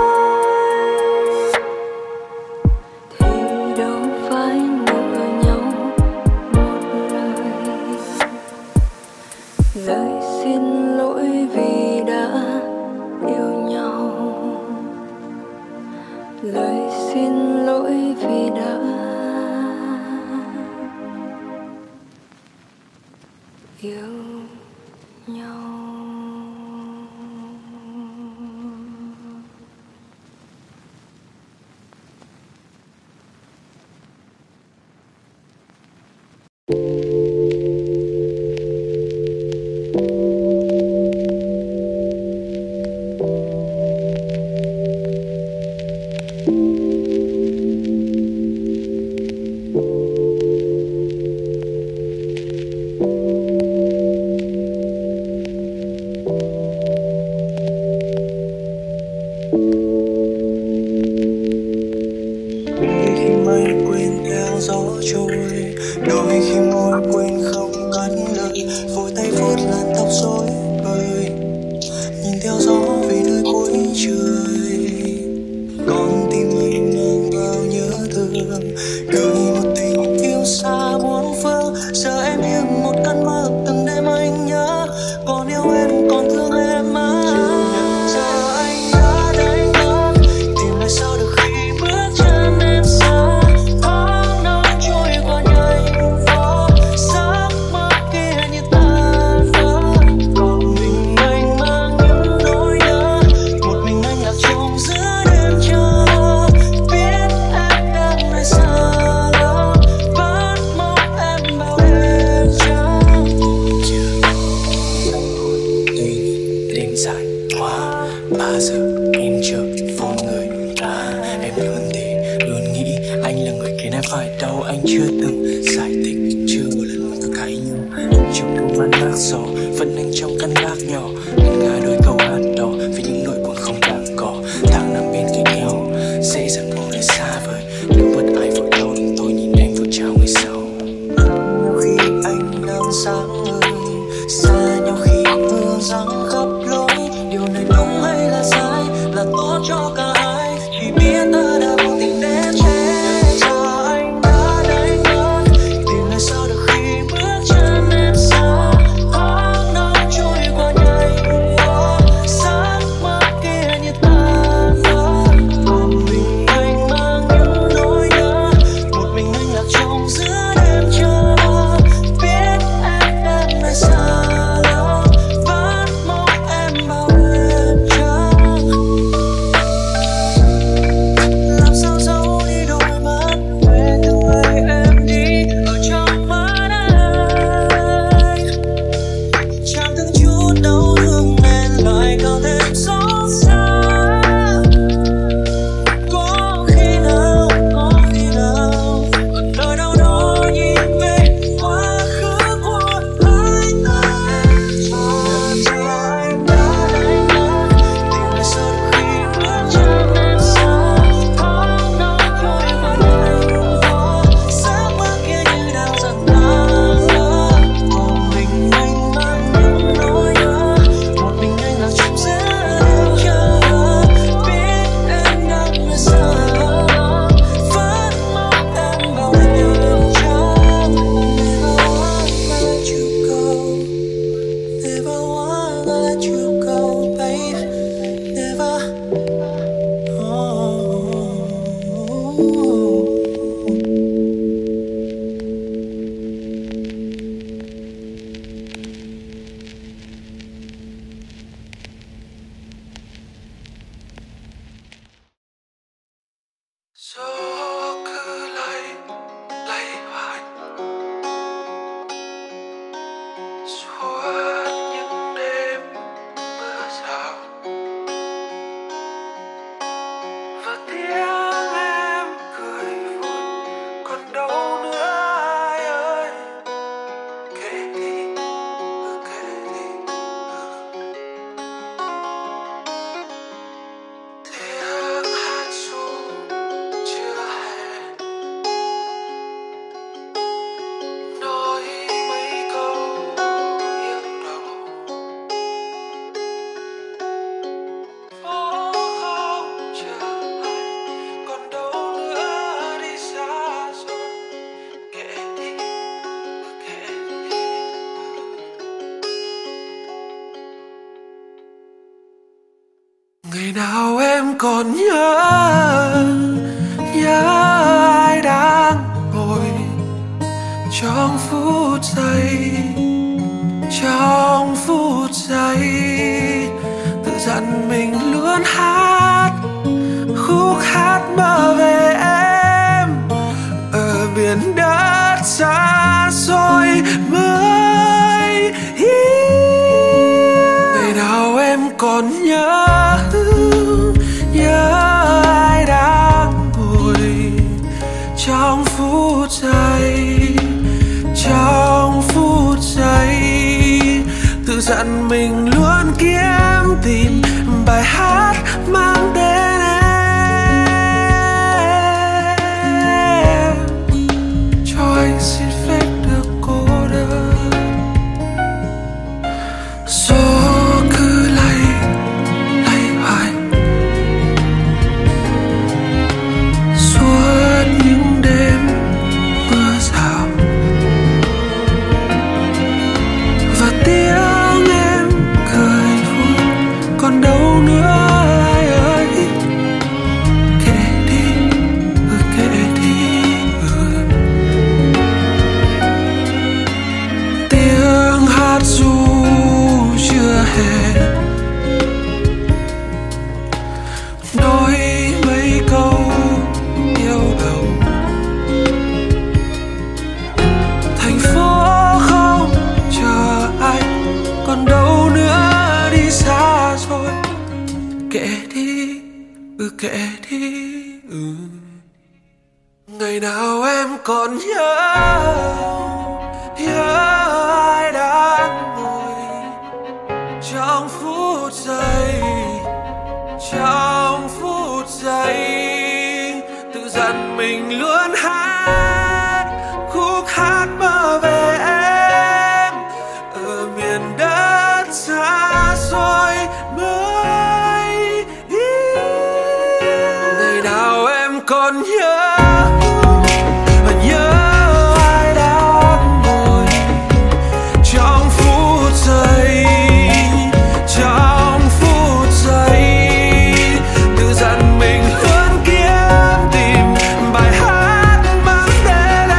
dài quá. Ba giờ em chờ vô người ta. Em luôn thì luôn nghĩ anh là người khiến em phải đau. Anh chưa từng giải thích, chưa một lần mình cãi nhau. Anh chịu đủ ván bác gió, vẫn anh trong căn gác nhỏ. Ngân nga đôi câu hát đỏ vì những nỗi buồn không đáng có. Tháng năm bên cạnh nhau, dễ dàng buông lời xa vời. Nếu bất ai vội đau đừng tôi nhìn em vội chào người sau. Nhiều khi anh đang sáng ngời, xa nhau khi mưa giăng khắp lối. Điều này đúng hay là sai, là tốt cho cả hai. Chỉ biết ta đã vô tình đến chết. Giờ anh đã đánh mất, tìm lại sao được khi bước chân em xa. Tháng năm trôi qua nhanh quá, giấc mơ kia như tan vỡ. Một mình anh mang những nỗi nhớ, một mình anh lạc trong giữa đêm chờ. Biết em đang nơi xa lắm, vẫn mong em bao đêm trắng. Làm sao giấu đi đôi mắt về từ ngày em đi ở trong mắt anh. Chẳng từng chút đau thương nên lại càng thêm xót xa. Có khi nào, có khi nào ở nơi đâu đó nhìn về quá khứ của hai ta. Giờ anh đã đánh mất, tìm lại sao được khi bước chân em xa. Tháng năm trôi qua nhanh quá, giấc mơ kia như đang dần tan vỡ. Một mình anh mang những nỗi nhớ, một mình anh lạc trong giữa đêm chờ. Biết em đang nơi xa lắm, vẫn mong em bao đêm trắng. Never wanna let you go, never wanna let you go, babe. Never. Oh. Gió cứ lay lay hoài suốt những đêm mưa rào, và tiếng em cười vui còn đâu nữa ai ơi. Kể đi, ừ, kể đi, ừ. Tiếng hát ru chưa hẹn, nói mấy câu yêu đầu. Phố không chờ ai, còn đâu nữa đi xa rồi. Kể đi, ừ, kể đi, ngày nào em còn nhớ nhớ ai đang ngồi trong phút giây, trong phút giây tự dặn mình luôn hát khúc hát mơ về em ở biển đất xa xôi mới yêu. Ngày nào em còn nhớ nhớ ai đang ngồi trong phút giây, trong phút giây tự dặn mình luôn kiếm tìm bài hát mang tên em. Cho anh xin phép được cô đơn. Gió cứ lay lay hoài kể đi, ừ kể đi, ừ. Ngày nào em còn nhớ, nhớ ai đang ngồi trong phút giây, trong phút giây tự dặn mình luôn hát khúc hát mơ về em ở miền đất xa xôi mới. Ngày nào em còn nhớ, nhớ ai đang ngồi trong phút giây, trong phút giây tự dặn mình luôn kiếm tìm bài hát mang tên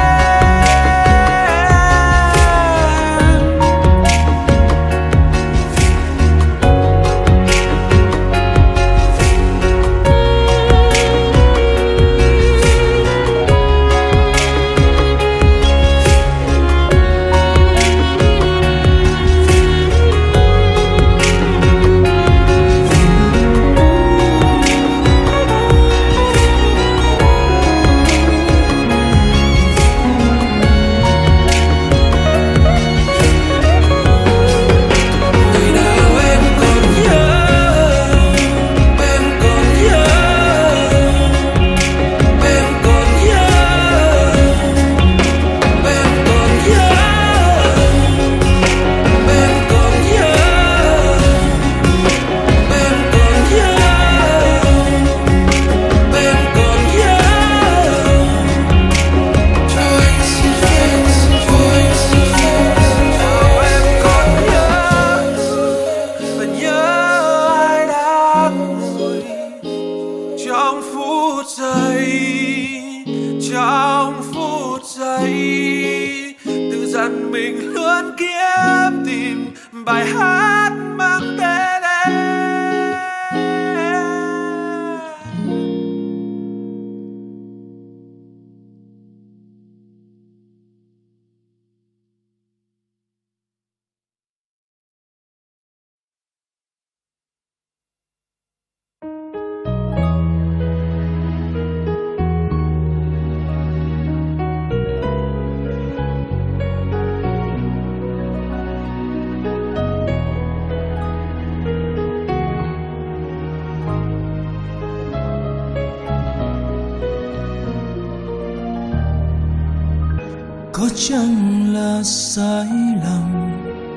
có chăng là sai lầm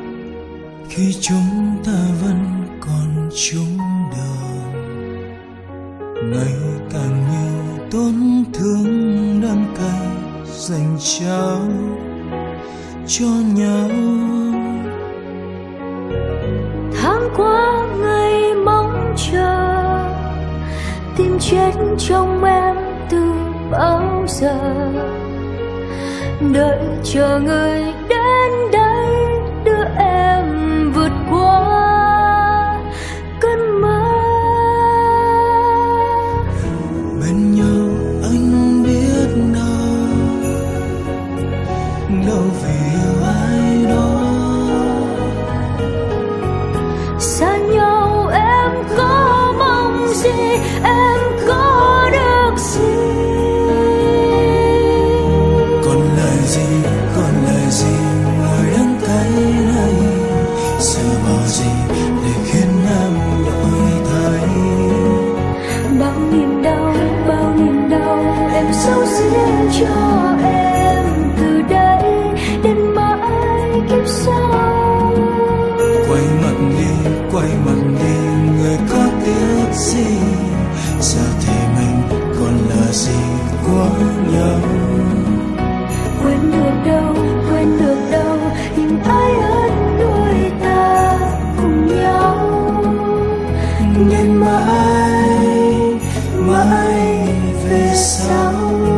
khi chúng ta vẫn còn chung đường, ngày càng nhiều tổn thương đắng cay dành trao cho nhau. Tháng qua ngày mong chờ, tìm chết trong em từ bao giờ, đợi chờ người đến đây đưa em vượt qua cơn mơ. Bên nhau anh biết đâu, đâu vì yêu ai đó. Xa nhau em có mong gì, em có được gì? Còn lời gì ngồi đắng cay này, sự bao gì để khiến em đổi thay. Bao niềm đau, bao niềm đau em sâu riêng cho em từ đây đến mãi kiếp sau. Quay mặt đi, quay mặt đi, người có tiếc gì? Giờ thì mình còn là gì của nhau? Quên được đâu, quên được đâu, nhưng ai ớt đôi ta cùng nhau. Nên mãi, mãi về sau.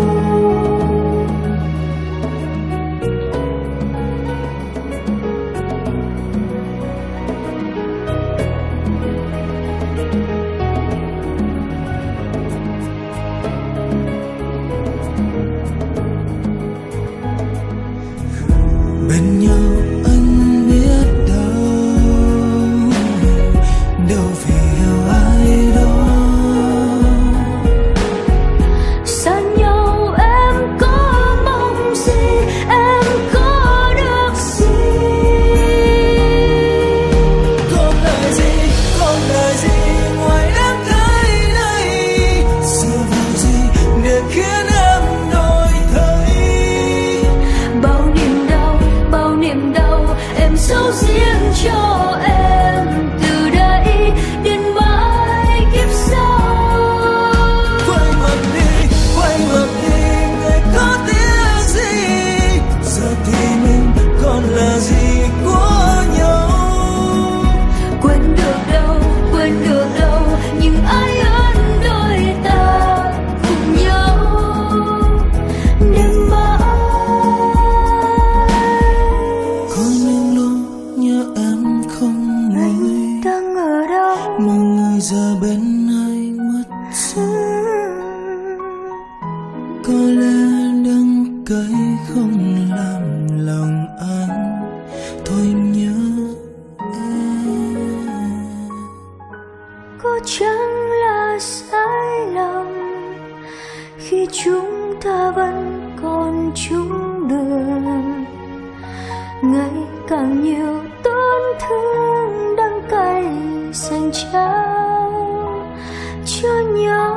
Bên nhau anh biết đâu, đâu vì yêu ai giờ bên ai mất rồi. Có lẽ đắng cay không làm lòng anh thôi nhớ em. Có chẳng là sai lầm khi chúng ta vẫn còn chung đường, ngày càng nhiều tổn thương đắng cay dành trao cho nhau.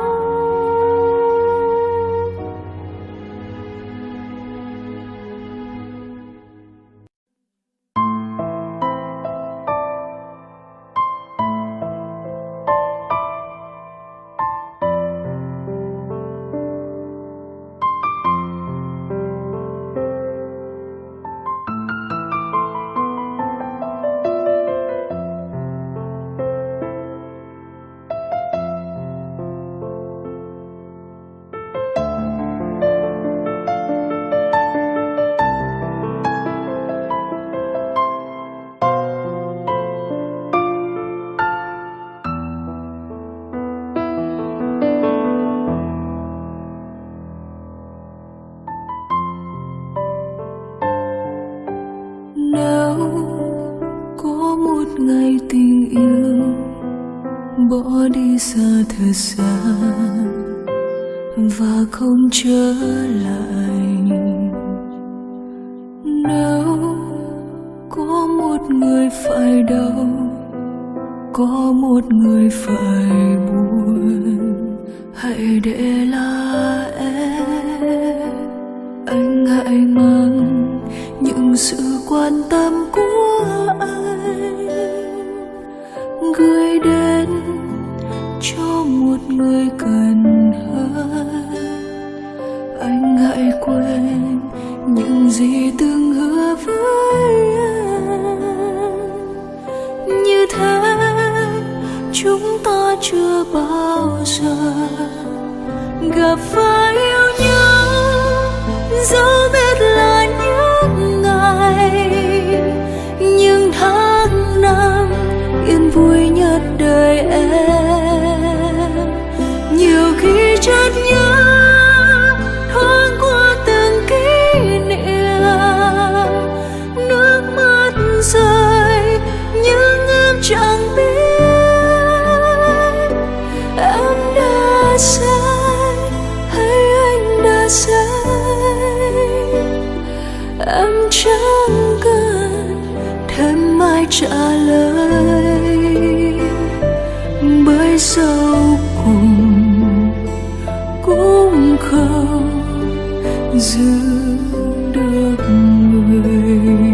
ngày tình yêu bỏ đi xa thật xa và không trở lại. Nếu có một người phải đau, có một người phải buồn, hãy để là em. Anh hãy mang những sự quan tâm của anh gửi đến cho một người cần hơn. Anh hãy quên những gì từng hứa với anh, như thế chúng ta chưa bao giờ gặp phải yêu nhau. Dẫu biết là những ngày, những tháng năm yên vui nhất đời em, nhiều khi chợt nhớ thoáng qua từng kỷ niệm, nước mắt rơi nhưng em chẳng biết em đã sai hay anh đã sai. Em chẳng cần thêm ai trả lời, bởi sau cùng cũng không giữ được người.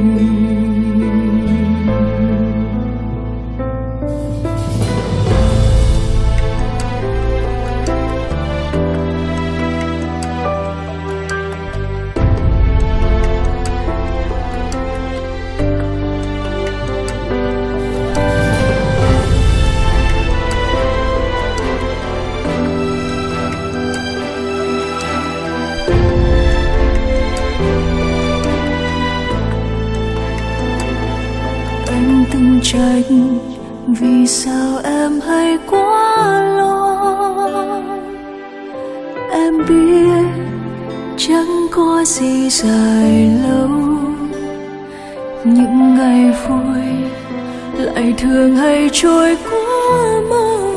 Từng trách vì sao em hay quá lo. Em biết chẳng có gì dài lâu, những ngày vui lại thường hay trôi quá mau.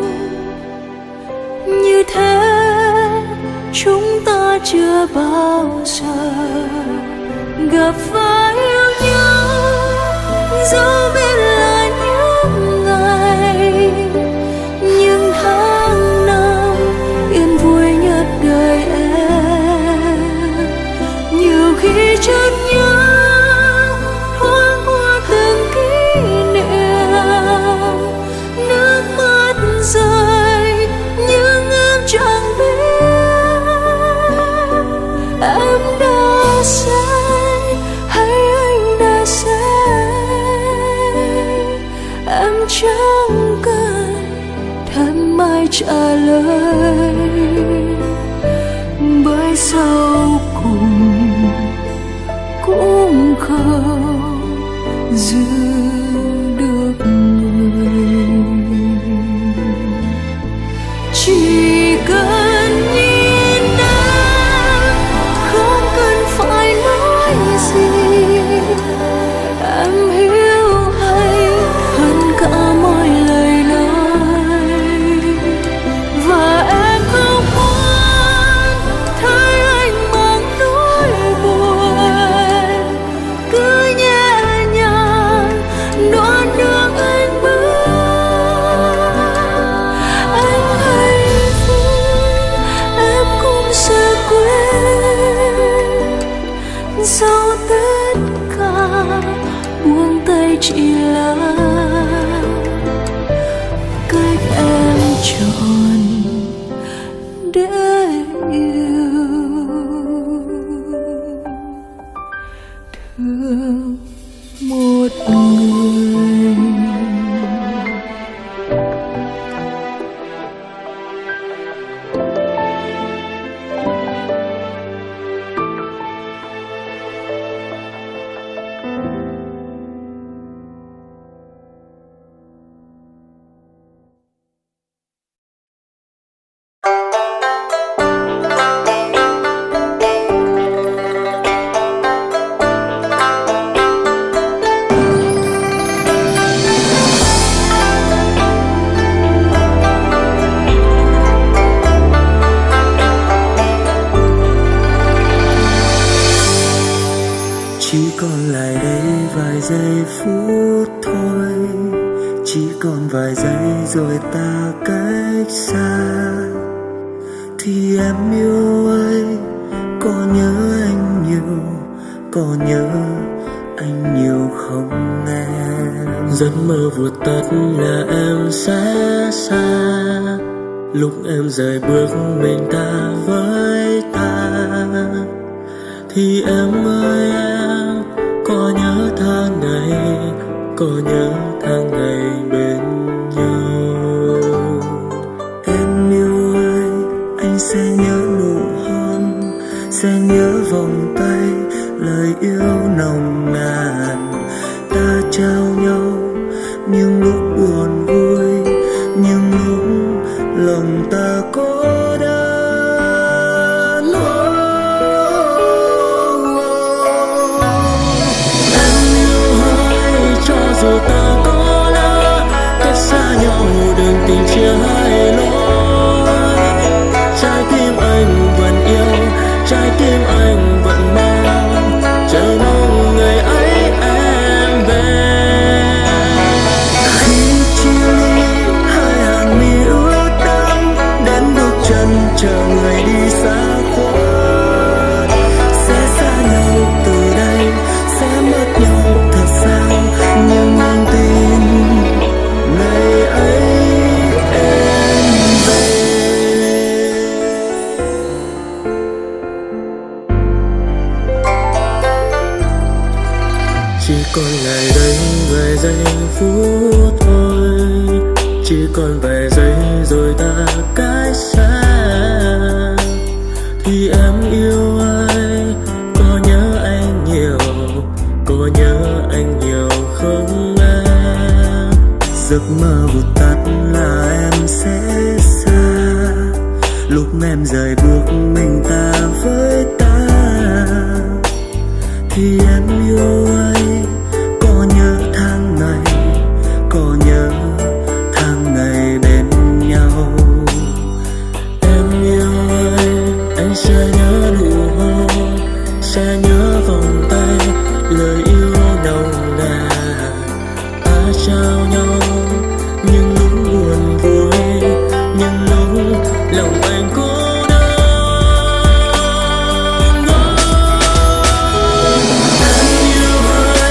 Như thế chúng ta chưa bao giờ gặp phải yêu nhau. Dẫu biết là những ngày, những tháng năm yên vui nhất đời em, nhiều khi chợt nhớ thoáng qua từng kỷ niệm, nước mắt rơi nhưng em chẳng biết em đã sai hay anh đã sai. Em chẳng cần thêm ai trả lời, bởi sau cùng cũng không giữ được người. chọn để yêu thương một người. Chỉ còn lại đây vài giây phút thôi, chỉ còn vài giây rồi ta cách xa. Thì em yêu ơi, có nhớ anh nhiều, có nhớ anh nhiều không em? Giấc mơ vụt tắt là em sẽ xa, lúc em rời bước mình ta với ta. Thì em ơi em, có nhớ tháng ngày, có nhớ tháng ngày bên nhau. Em yêu ơi, anh sẽ nhớ nụ hôn, sẽ nhớ vòng tay, lời yêu nồng nàn ta trao nhau. Nhưng lúc buồn vui, nhưng lúc lòng ta cô đơn. Dù ta có lỡ cách xa nhau, đừng tình chia hai lối. Trái tim anh vẫn yêu, trái tim anh vẫn mong, chờ mong ngày ấy em về. Khi chia ly hai hàng mi ướt đẫm, đến bước chân chờ người đi xa khuất. Sẽ xa nhau từ đây, sẽ mất nhau thật sao? Nhưng anh tin ngày ấy em về. Chỉ còn lại đây vài giây phút thôi, chỉ còn vài giây rồi ta cách xa. Thì em yêu ai, có nhớ anh nhiều, có nhớ anh nhiều không em? Giấc mơ vụt tắt là em sẽ xa, lúc em rời bước mình ta với ta. Thì em yêu ai, có nhớ tháng ngày, có nhớ tháng ngày bên nhau. Em yêu ai, anh sẽ nhớ nụ hôn, sẽ nhớ vòng tay, lời yêu nồng nàn ta trao nhau. Nhưng lúc buồn vui, nhưng lúc lòng anh cô đơn. Em yêu ơi,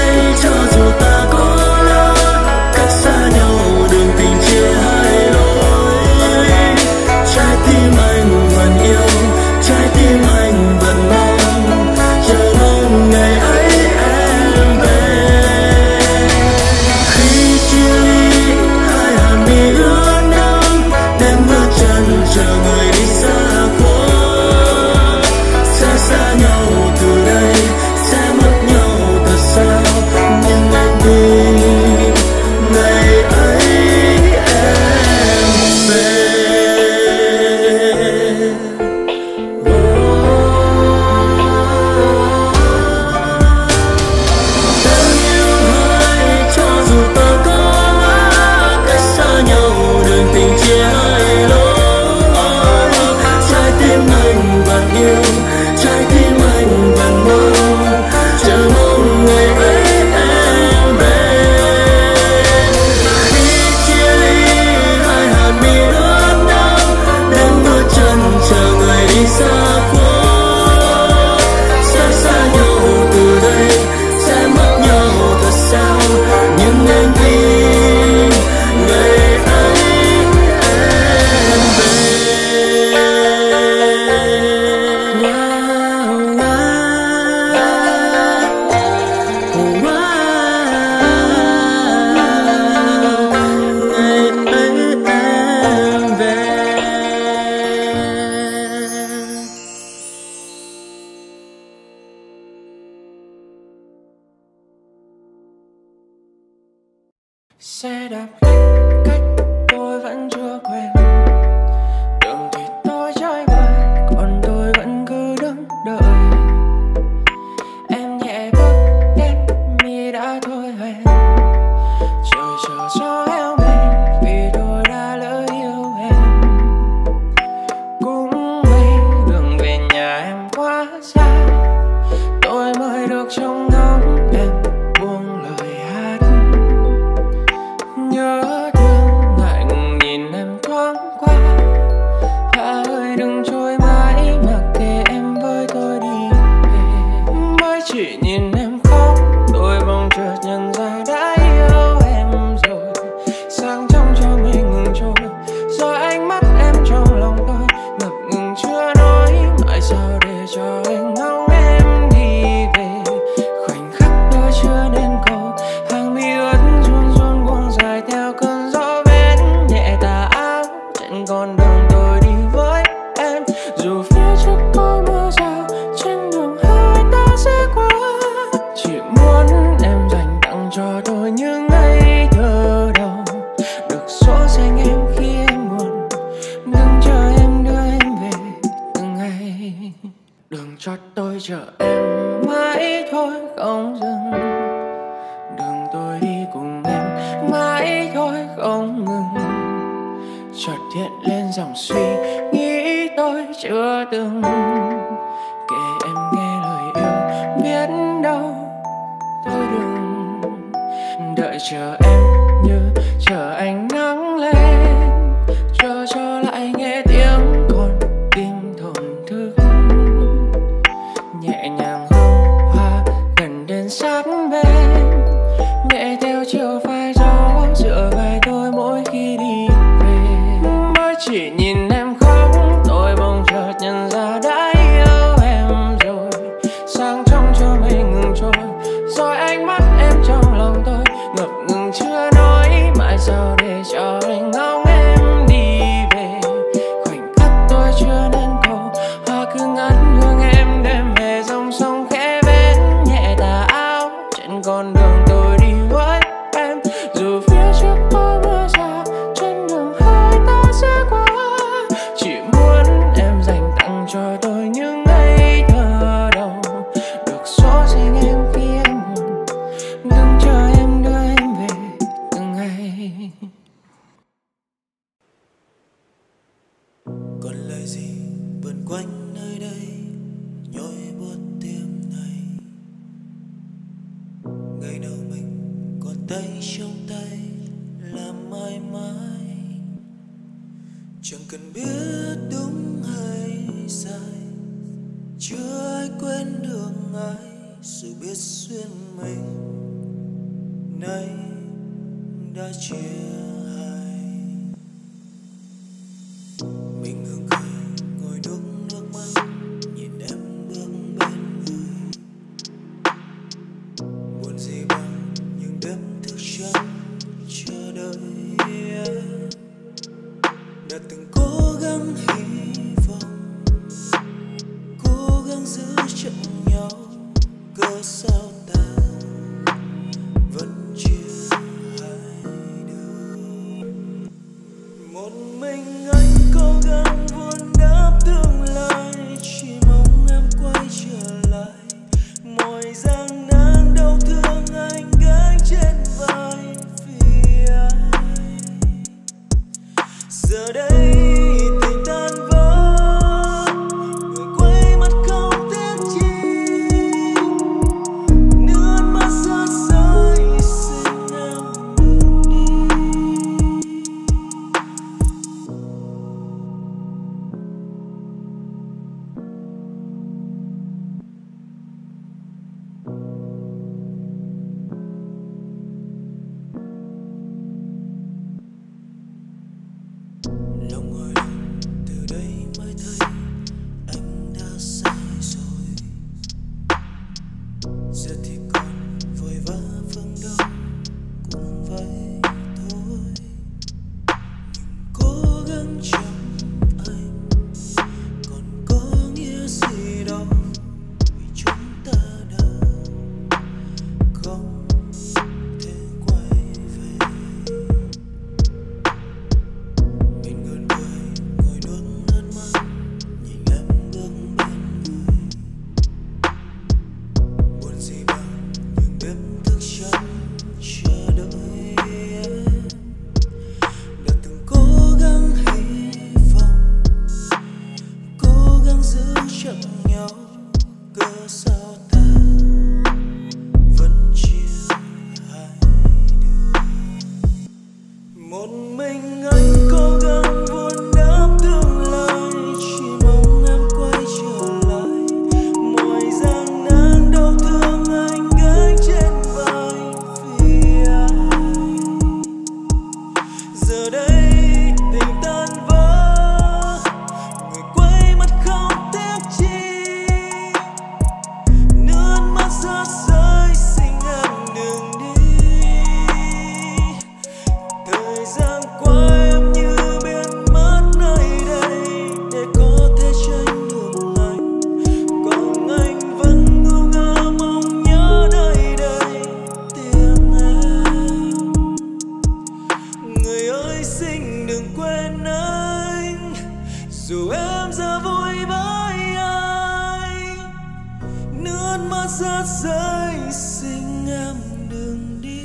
trên con đường tôi đi với em. Dù phía trước có mưa rào, trên đường hai ta sẽ qua. Chỉ muốn em dành tặng cho tôi những ngày thơ đầu, được xóa xanh em khi em buồn. Đừng chờ em đưa em về từng ngày, đừng cho tôi chờ em mãi thôi không dừng. Đường tôi đi cùng em mãi thôi không ngừng. Chợt hiện lên dòng suy nghĩ tôi chưa từng kể em nghe lời yêu, biết đâu tôi đừng đợi chờ em như chờ ánh nắng lên, chờ cho lại nghe tiếng con tim thổn thức. Nhẹ nhàng hương hoa gần đến sát bên, nhẹ theo chiều phai gió dựa vai tôi mỗi khi đi về. Mới chỉ nhìn em khóc tôi bỗng chợt nhận ra đã yêu em rồi. Sáng trong cho mây ngừng trôi, rồi ánh mắt em trong lòng tôi ngập ngừng chưa nói mãi sao để cho anh ngóng em đi về. Khoảnh khắc tôi chưa nên cầu, hoa cứ ngắt hương em đem về dòng sông khẽ vén nhẹ tà áo trên con đường tôi đi với em. Dù phía trước có mưa rào, trên đường hai ta sẽ qua. Chỉ muốn em dành tặng cho tôi những ngày thơ đầu, được xóa xanh em khi em buồn. Đừng chờ em đưa em về từng ngày. Còn lời gì vần quanh nơi đây nhói buốt tim này. Ngày nào mình còn tay trong tay làm mãi mãi, chẳng cần biết đúng hay sai, chưa ai quên được ai dù biết duyên mình nay đã chia hai. Mình ngừng cười ngồi nuốt nước mắt, nhìn em bước bên người. Buồn gì bằng những đêm thức trắng chờ đợi em. Đã từng cố gắng hy vọng, cố gắng giữ chậm nhau, cớ sao ta vẫn chia hai đường. Một mình anh cố gắng vun đắp tương lai, chỉ mong em quay trở lại. Mọi gian nan đau thương anh gánh trên vai vì ai. Giờ đây tình tan vỡ, người quay mặt không tiếc chi. Nước mắt rơi rơi xin em đừng đi. Lòng ngồi lòng từ đây mới thấy anh đã sai rồi. Giờ thì còn vội vã phương đông cũng vậy thôi. Mình cố gắng trong anh còn có nghĩa gì đâu, vì chúng ta đã không thể quay về. Mình ngẩn người ngồi nuốt nước mắt, nhìn em bước bên người. Buồn gì bằng những đêm thức trắng chờ đợi em. Đã từng cố gắng hy vọng, cố gắng giữ chậm nhau, cớ sao ta vẫn chia hai đường. Một mình anh cố gắng vun đắp tương lai, chỉ mong em quay trở lại. Mọi gian nan đau thương anh gánh trên vai vì ai. Giờ đây tình tan vỡ, người quay mặt không tiếc chi. Nước mắt rơi rơi xin em đừng đi. Thời gian qua em như dù em giờ vui với ai, nước mắt rớt rơi xin em đừng đi.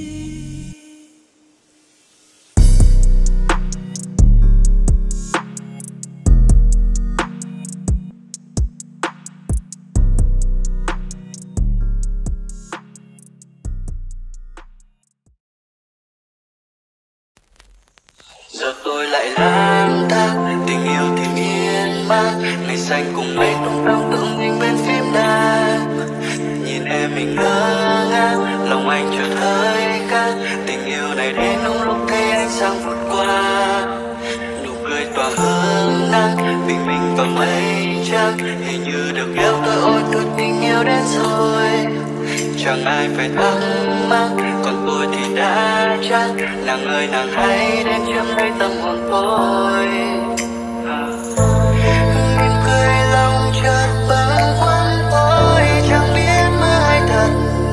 Giờ tôi lại lang thang, tình yêu thì yên mang, ngày xanh cùng mây tung tăng tượng hình bên phim đàn. Nhìn em mình ngơ ngác, lòng anh chợt hơi khác, tình yêu này đến đúng lúc thấy ánh sáng vụt qua. Nụ cười tỏa hương nắng, bình minh và mây trắng, hình như được yêu tôi ôi cứ tình yêu đến rồi. Chẳng ai phải thắc mắc, còn tôi thì đã chắc, nàng ơi nàng hãy đến chiếm lấy tâm hồn tôi. Mỉm cười lòng chợt bâng khuâng, tôi chẳng biết mơ hay thật.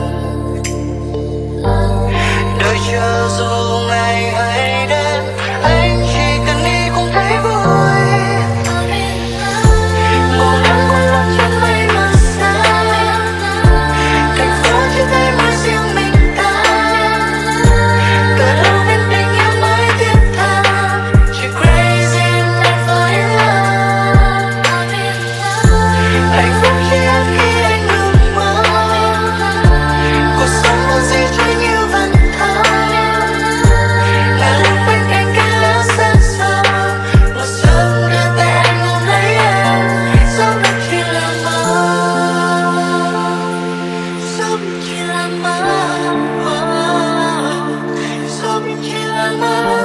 Đợi chờ dù ngày hay đêm, anh chỉ cần đi cũng thấy vui. Màu nắng cuốn lấp trên mây mờ xa, thành phố chỉ thấy mỗi riêng mình ta. Cỡ đâu bên tình yêu mới thiết tha, chỉ crazy and fall in love. Hạnh phúc chỉ đến khi anh ngừng mơ, cuộc sống có gì chơi nhiều vẫn thơ. Là lúc bên cạnh cánh lá xa xưa, một giấc đưa tay anh ôm lấy em, giấc mơ chỉ là mơ, giấc mơ chỉ là mơ, giấc mơ chỉ là mơ.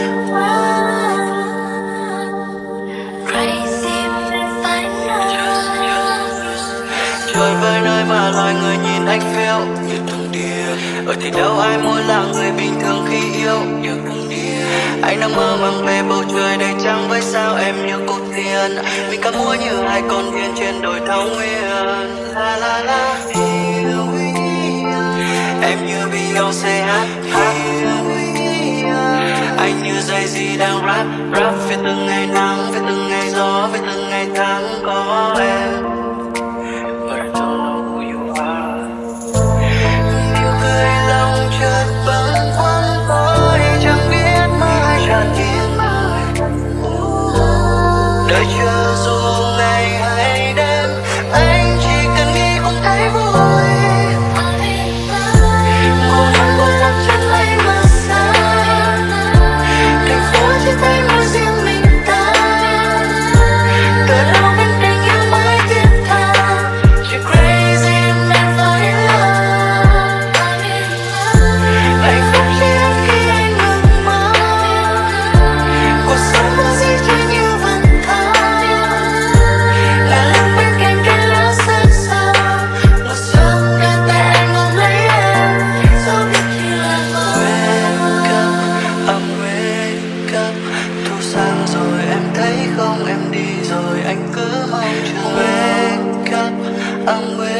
Crazy if I know. Trời với nơi mà loài người nhìn anh phiêu như thằng điên, ở thì đâu ai muốn là người bình thường khi yêu như thằng điên. Anh đang mơ màng về bầu trời đầy trăng với sao em như cô tiên, mình ca múa như hai con viên trên đồi thảo nguyên. La la la here we are, em như Beyoncé hát here we are, anh như Jay-Z đang rap rap về từng ngày nắng, về từng ngày gió, về từng ngày tháng có em. But I don't know who you are. Nụ cười lòng chợt bâng khuâng, tôi chẳng biết mơ hay là tiếng mơ. Đợi chờ dù ngày hay đêm, anh chỉ cần nghĩ cũng thấy vui. Màu nắng cuốn lấp trên mây mờ xa, thành phố chỉ thấy mỗi riêng mình ta. Cỡ đâu bên tình yêu mới thiết tha, chỉ crazy and fall in love. Hạnh phúc chỉ đến khi anh ngừng mơ, cuộc sống có gì chơi nhiều vẫn thơ. Là lúc bên cạnh cánh lá xa xa, một giấc đưa tay anh ôm lấy em, giấc mơ chỉ là mơ. Wake up, I'm wake up, thu sang rồi em thấy không, em đi rồi anh cứ mong chờ. Wake up, I'm wake